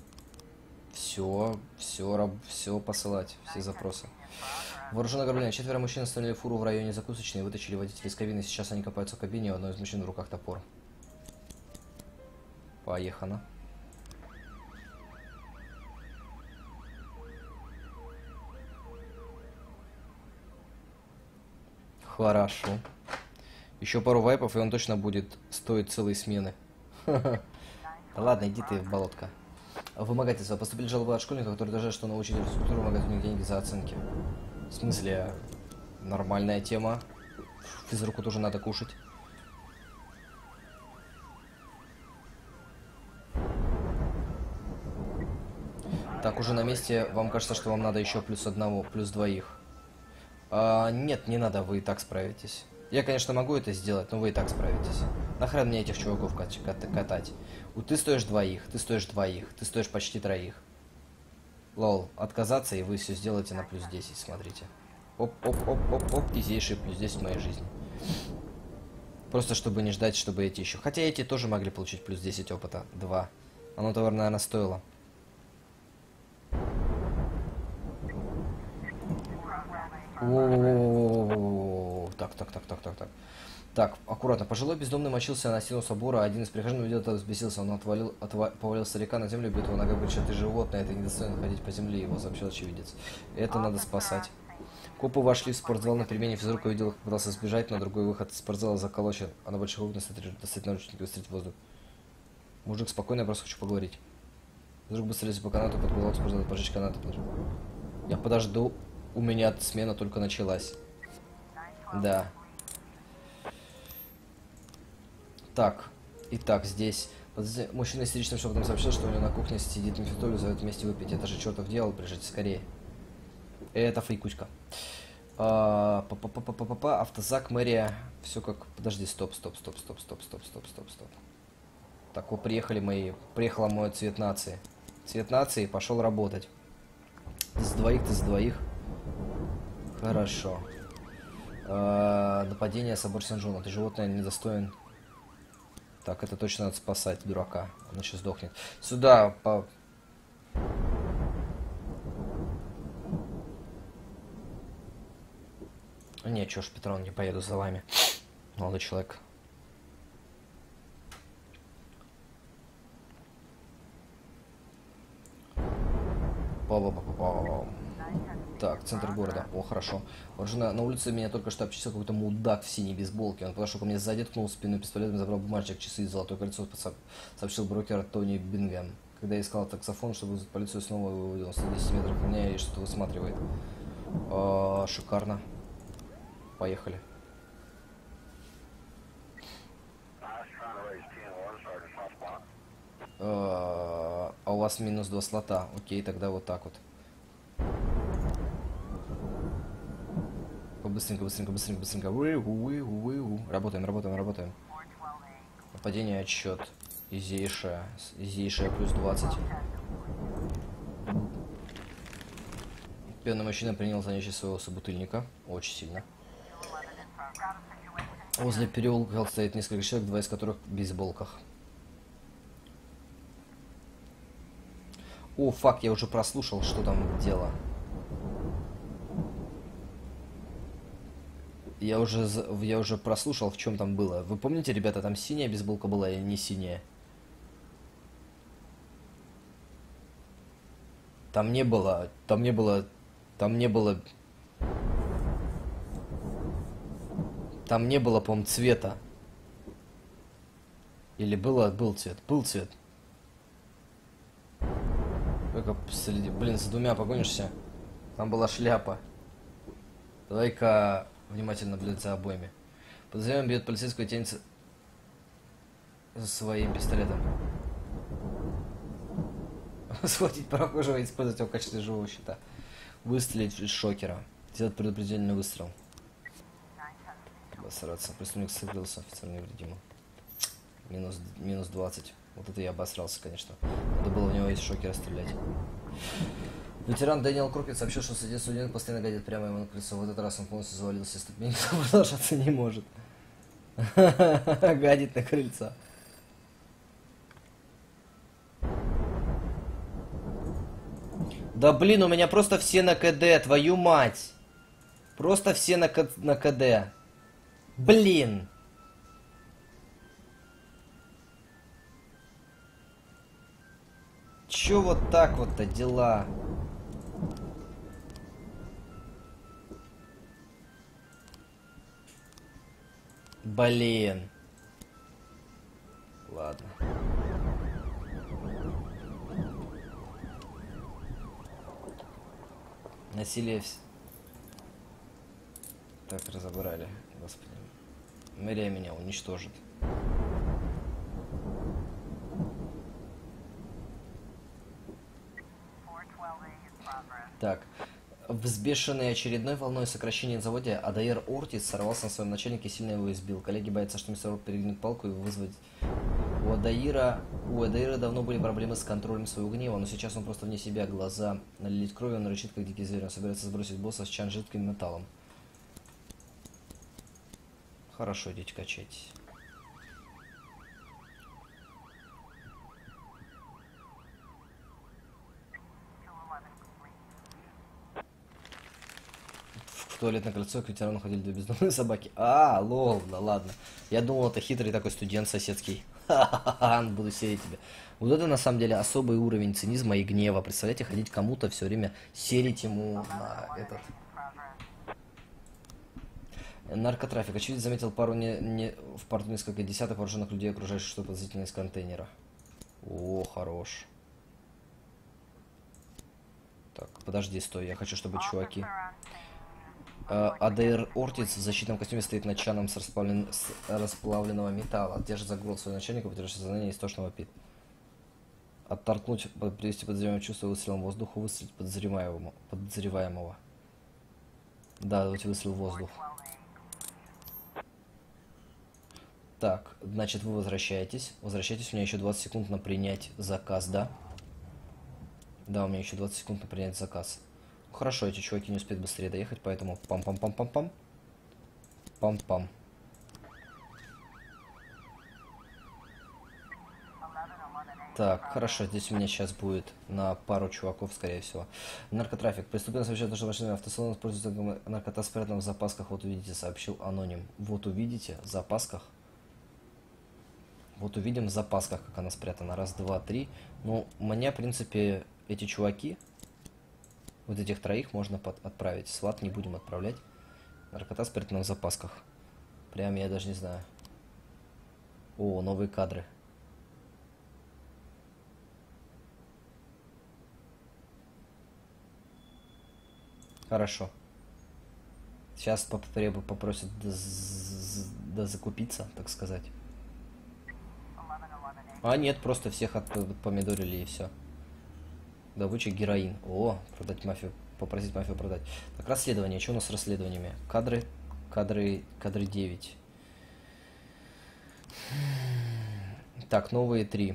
Все, все, все посылать, все запросы. Вооруженное ограбление. Четверо мужчин остановили фуру в районе закусочной и вытащили водителя из кабины. Сейчас они копаются в кабине, у одного из мужчин в руках топор. Поехано. Хорошо. Еще пару вайпов, и он точно будет стоить целой смены. Да ладно, иди ты в болотко. Вымогательство. Поступили жалобы от школьника, который утверждает, что научитель физкультуры вымогает у них деньги за оценки. В смысле, нормальная тема. Физруку тоже надо кушать. Так, уже на месте. Вам кажется, что вам надо еще плюс одного, плюс двоих. А, нет, не надо, вы и так справитесь. Я, конечно, могу это сделать, но вы и так справитесь. Нахрен мне этих чуваков катать. Ты стоишь двоих, ты стоишь двоих, ты стоишь почти троих. Лол, отказаться, и вы все сделаете на плюс десять, смотрите. Оп-оп-оп-оп-оп, изейший плюс десять в моей жизни. Просто чтобы не ждать, чтобы эти еще... Хотя эти тоже могли получить плюс десять опыта. два. Оно того, наверное, стоило. О, так, так, так, так, так, так. Так, аккуратно. Пожилой бездомный мочился на стену собора, один из прихожан увидел это, взбесился, он отвалил, отва... повалил старика на землю, бьет его ногой, говорит, что ты животное, это недостойно ходить по земле, его сообщил очевидец. Это надо спасать. Копы вошли в спортзал на перемене, физрук увидел их, пытался сбежать, но другой выход из спортзала заколочен, а на больших окнах достать наручники, выстрелить в воздух. Мужик, спокойно, я просто хочу поговорить. Физрук быстро лез по канату, под кулак спортзала, пожечь канаты. Я подожду, у меня смена только началась. Да. Так, итак, здесь мужчина истеричным шепотом сообщил, что у него на кухне сидит Мефистофель, зовет вместе выпить. Это же чертов дьявол, приезжайте скорее. Это фейкучка. А, па-па-па-па-па-па, автозак, мэрия. Все как... Подожди, стоп, стоп, стоп, стоп, стоп, стоп, стоп, стоп, стоп. Так, вот приехали мои... Приехал мой цвет нации. Цвет нации пошел работать. Ты с двоих, ты с двоих. Хорошо. А, нападение, собор Сен-Жона. Ты животное недостоин. Так, это точно надо спасать, дурака. Он еще сдохнет. Сюда, по... Не, чё ж, Петрон, не поеду за вами. Молодой человек. Па-па-па-па-па. Так, центр города. О, хорошо. Вот же на, на улице меня только что обчистил какой-то мудак в синей бейсболке. Он подошел ко мне сзади, ткнул спину пистолетом, забрал бумажник, часы и золотое кольцо, сообщил брокер Тони Бингем. Когда я искал таксофон, чтобы вызвать полицию, снова его увидел. сто десять метров от меня и что-то высматривает. А, шикарно. Поехали. А, а у вас минус два слота. Окей, тогда вот так вот. Быстренько, быстренько, быстренько, быстренько. Работаем, работаем, работаем. Нападение, отсчет. Изейшая. Изейшая плюс двадцать. Пьяный мужчина принял занятие своего собутыльника. Очень сильно. Возле переулка стоит несколько человек, два из которых в бейсболках. О, фак, я уже прослушал, что там дело. Я уже, я уже прослушал, в чем там было. Вы помните, ребята, там синяя бейсболка была или не синяя? Там не было, там не было, там не было, там не было, по-моему, цвета. Или было, был цвет, был цвет. Только среди, блин, за двумя погонишься. Там была шляпа. Давай-ка внимательно наблюдать за обоими. Подозреваемый бьет полицейского и тянется за своим пистолетом. Схватить прохожего и использовать его в качестве живого щита. Выстрелить из шокера. Сделать предупредительный выстрел. Обосраться. Преступник скрылся, офицер невредимо. Минус, минус двадцать. Вот это я обосрался, конечно. Надо было в него из шокера стрелять. Ветеран Дэниел Крокет сообщил, что среди студентов постоянно гадит прямо ему на крыльцо. В этот раз он полностью завалился ступень, но продолжаться не может. Гадит на крыльцо. Да блин, у меня просто все на КД, твою мать. Просто все на, К... на КД. Блин. Чё вот так вот-то дела? Блин. Ладно. Насилие... Так, разобрали. Господи. Мэрия меня уничтожит. Так. Взбешенный очередной волной сокращения на заводе, Адаир Ортис сорвался на своем начальнике и сильно его избил. Коллеги боятся, что мистер Рот перегнет палку и вызвать... У Адаира... У Адаира давно были проблемы с контролем своего гнева, но сейчас он просто вне себя. Глаза налились кровью, он рычит, как дикий зверь. Он собирается сбросить босса с чан жидким металлом. Хорошо, идите качайтесь. в туалетное кольцо, к ветерану ходили две бездомные собаки. А, лол, да ладно. Я думал, это хитрый такой студент соседский. Ха-ха-ха, буду серить тебя. Вот это на самом деле особый уровень цинизма и гнева. Представляете, ходить кому-то все время серить ему на этот... Наркотрафик. Очевидно, заметил пару не, не, в порту несколько десяток вооруженных людей, окружающих что-то подозрительное из контейнера. О, хорош. Так, подожди, стой. Я хочу, чтобы чуваки... АДР Ортиц в защитном костюме стоит над чаном с, расплавлен... с расплавленного металла. Держит за горло своего начальника, потерявшего сознание истошного пит. Оттолкнуть, привести подозреваемое чувство выстрелом в воздух, выстрелить подозреваемого. подозреваемого. Да, давайте выстрел в воздух. Так, значит, вы возвращаетесь. Возвращайтесь, у меня еще двадцать секунд на принять заказ, да? Да, у меня еще двадцать секунд на принять заказ. Хорошо, эти чуваки не успеют быстрее доехать, поэтому пам-пам-пам-пам-пам. Пам-пам. Так, хорошо, здесь у меня сейчас будет на пару чуваков, скорее всего. Наркотрафик. Преступление совершает наше машина автосалон, используется наркота спрятана в запасках. Вот увидите, сообщил аноним. Вот увидите, в запасках. Вот увидим в запасках, как она спрятана. Раз, два, три. Ну, мне, в принципе, эти чуваки, вот этих троих можно под отправить. Сват не будем отправлять. Наркота спрятана в запасках. Прям я даже не знаю. О, новые кадры. Хорошо. Сейчас потребую, попросят дозакупиться, так сказать. А нет, просто всех отпомидорили и все. Добыча героин. О, продать мафию, попросить мафию продать. Так, расследование. Что у нас с расследованиями? Кадры, кадры, кадры девять. Так, новые три.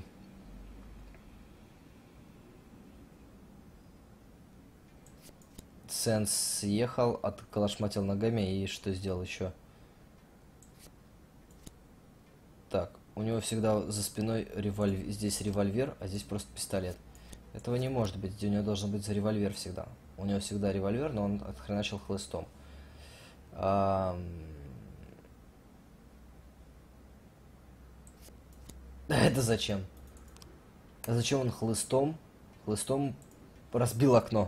Сенс съехал, отколошматил ногами и что сделал еще? Так, у него всегда за спиной револьвер, здесь револьвер, а здесь просто пистолет. Этого не может быть, у него должен быть за револьвер всегда. У него всегда револьвер, но он отхреначил хлыстом. А... Это зачем? А зачем он хлыстом? Хлыстом разбил окно.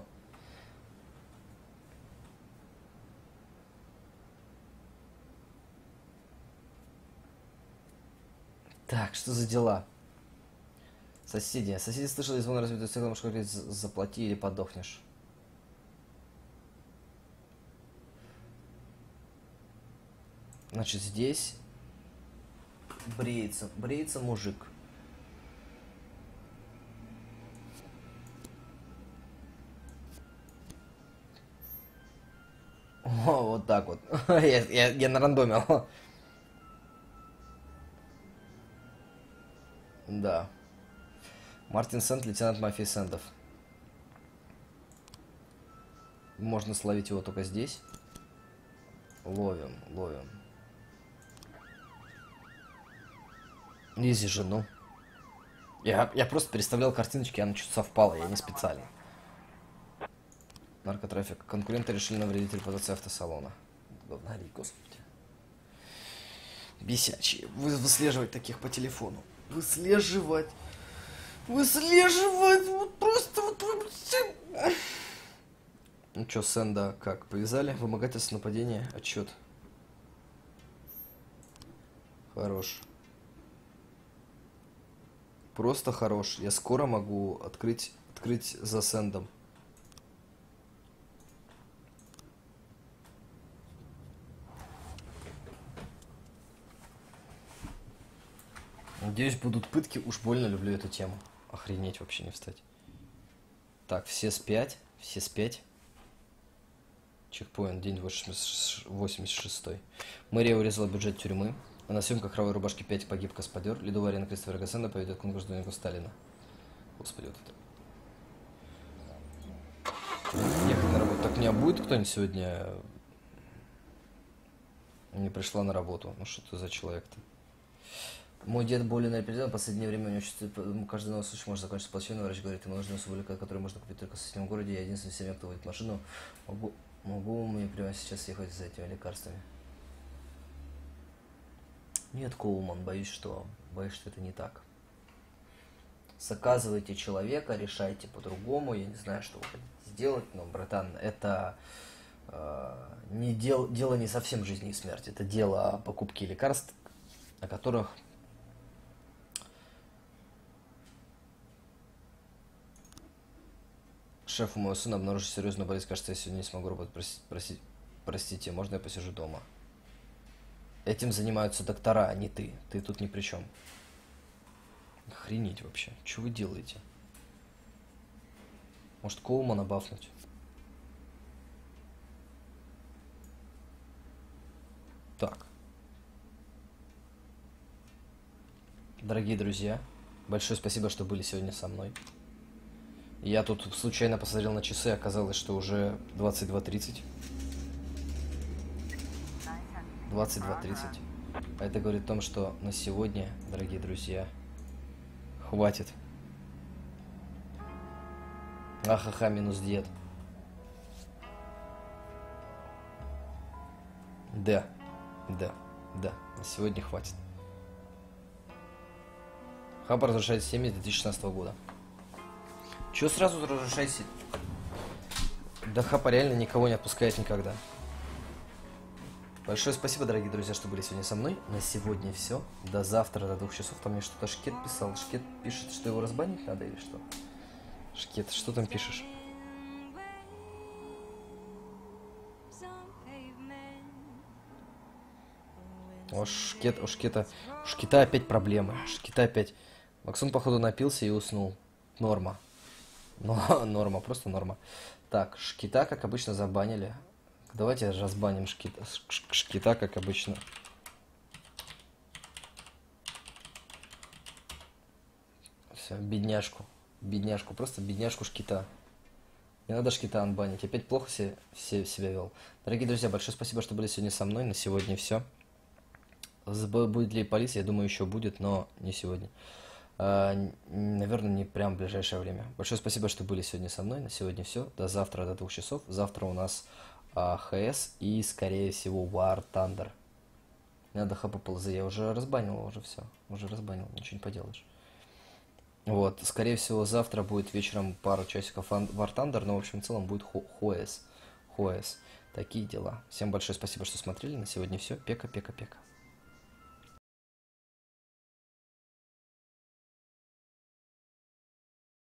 Так, что за дела? Соседи. Соседи слышали звон разбитого стекла, может говорить, заплати или подохнешь. Значит, здесь бреется, бреется мужик. О, вот так вот. я, я, я нарандомил. Да. Мартин Сент, лейтенант мафии Сендов. Можно словить его только здесь. Ловим, ловим. Изи жену. Я, я просто переставлял картиночки, она что-то совпала, я не специально. Наркотрафик. Конкуренты решили навредить репутации автосалона. Говнари, господи. Бесячие. Вы выслеживать таких по телефону. Выслеживать. Выслеживать. Вот просто вот. Ну чё, Сэнда как? Повязали? Вымогательство, нападение, отчет. Хорош. Просто хорош. Я скоро могу открыть, открыть за Сэндом. Надеюсь, будут пытки. Уж больно люблю эту тему. Охренеть вообще не встать. Так, все спять. Все спять. Чекпоинт, день восемьдесят шестой. Мэрия урезала бюджет тюрьмы. А на съемках «Кровавой рубашки пять» погиб каспадер. Ледовая арена Кристофера Гассена поведет конкурс дневнику Сталина. Господи, вот это. Ехать на работу. Так, у меня будет кто-нибудь сегодня? Не пришла на работу. Ну что ты за человек-то? Мой дед более на определенно, в последнее время у него чувствует, каждый новый случай может закончиться плачевно. Врач говорит, ему нужна субулика, которую можно купить только в соседнем городе. Я единственный в семье, кто водит машину. Могу Могу мне прямо сейчас ехать за этими лекарствами? Нет, Коулман, боюсь, что... Боюсь, что это не так. Заказывайте человека, решайте по-другому. Я не знаю, что вы хотите сделать, но, братан, это э, не дел, дело не совсем жизни и смерти. Это дело о покупке лекарств, о которых... Шеф, у моего сына обнаружил серьезную болезнь. Кажется, я сегодня не смогу работать. Прости, прости, простите, можно я посижу дома? Этим занимаются доктора, а не ты. Ты тут ни при чем. Охренеть вообще. Что вы делаете? Может, Коулмана бафнуть? Так. Дорогие друзья, большое спасибо, что были сегодня со мной. Я тут случайно посмотрел на часы, оказалось, что уже двадцать два тридцать. двадцать два тридцать. А это говорит о том, что на сегодня, дорогие друзья, хватит. Ахаха, минус дед. Да, да, да, на сегодня хватит. Хаб разрушает семьи две тысячи шестнадцатого года. Чего сразу разрушайся? Да Хапа реально никого не отпускает никогда. Большое спасибо, дорогие друзья, что были сегодня со мной. На сегодня все. До завтра, до двух часов. Там мне что-то Шкет писал. Шкет пишет, что его разбанить надо или что? Шкет, что там пишешь? О, Шкет, у Шкета, у Шкета опять проблемы. Шкета опять. Максон, походу, напился и уснул. Норма. Но, норма, просто норма. Так, Шкета, как обычно, забанили. Давайте разбаним Шкета, Шкета, как обычно. Все, бедняжку. Бедняжку, просто бедняжку Шкета. Не надо Шкета анбанить. Опять плохо се, се, себя вел. Дорогие друзья, большое спасибо, что были сегодня со мной. На сегодня все. Будет ли полиция? Я думаю, еще будет, но не сегодня. Uh, наверное, не прям в ближайшее время. Большое спасибо, что были сегодня со мной. На сегодня все. До завтра, до двух часов. Завтра у нас uh, ХС и, скорее всего, War Thunder. Надо ХППЛЗ. Я уже разбанил, уже все. Уже разбанил, ничего не поделаешь. Вот. Скорее всего, завтра будет вечером пару часиков War Thunder, но, в общем, в целом будет ХОС. ХОС. Такие дела. Всем большое спасибо, что смотрели. На сегодня все. Пека, пека, пека.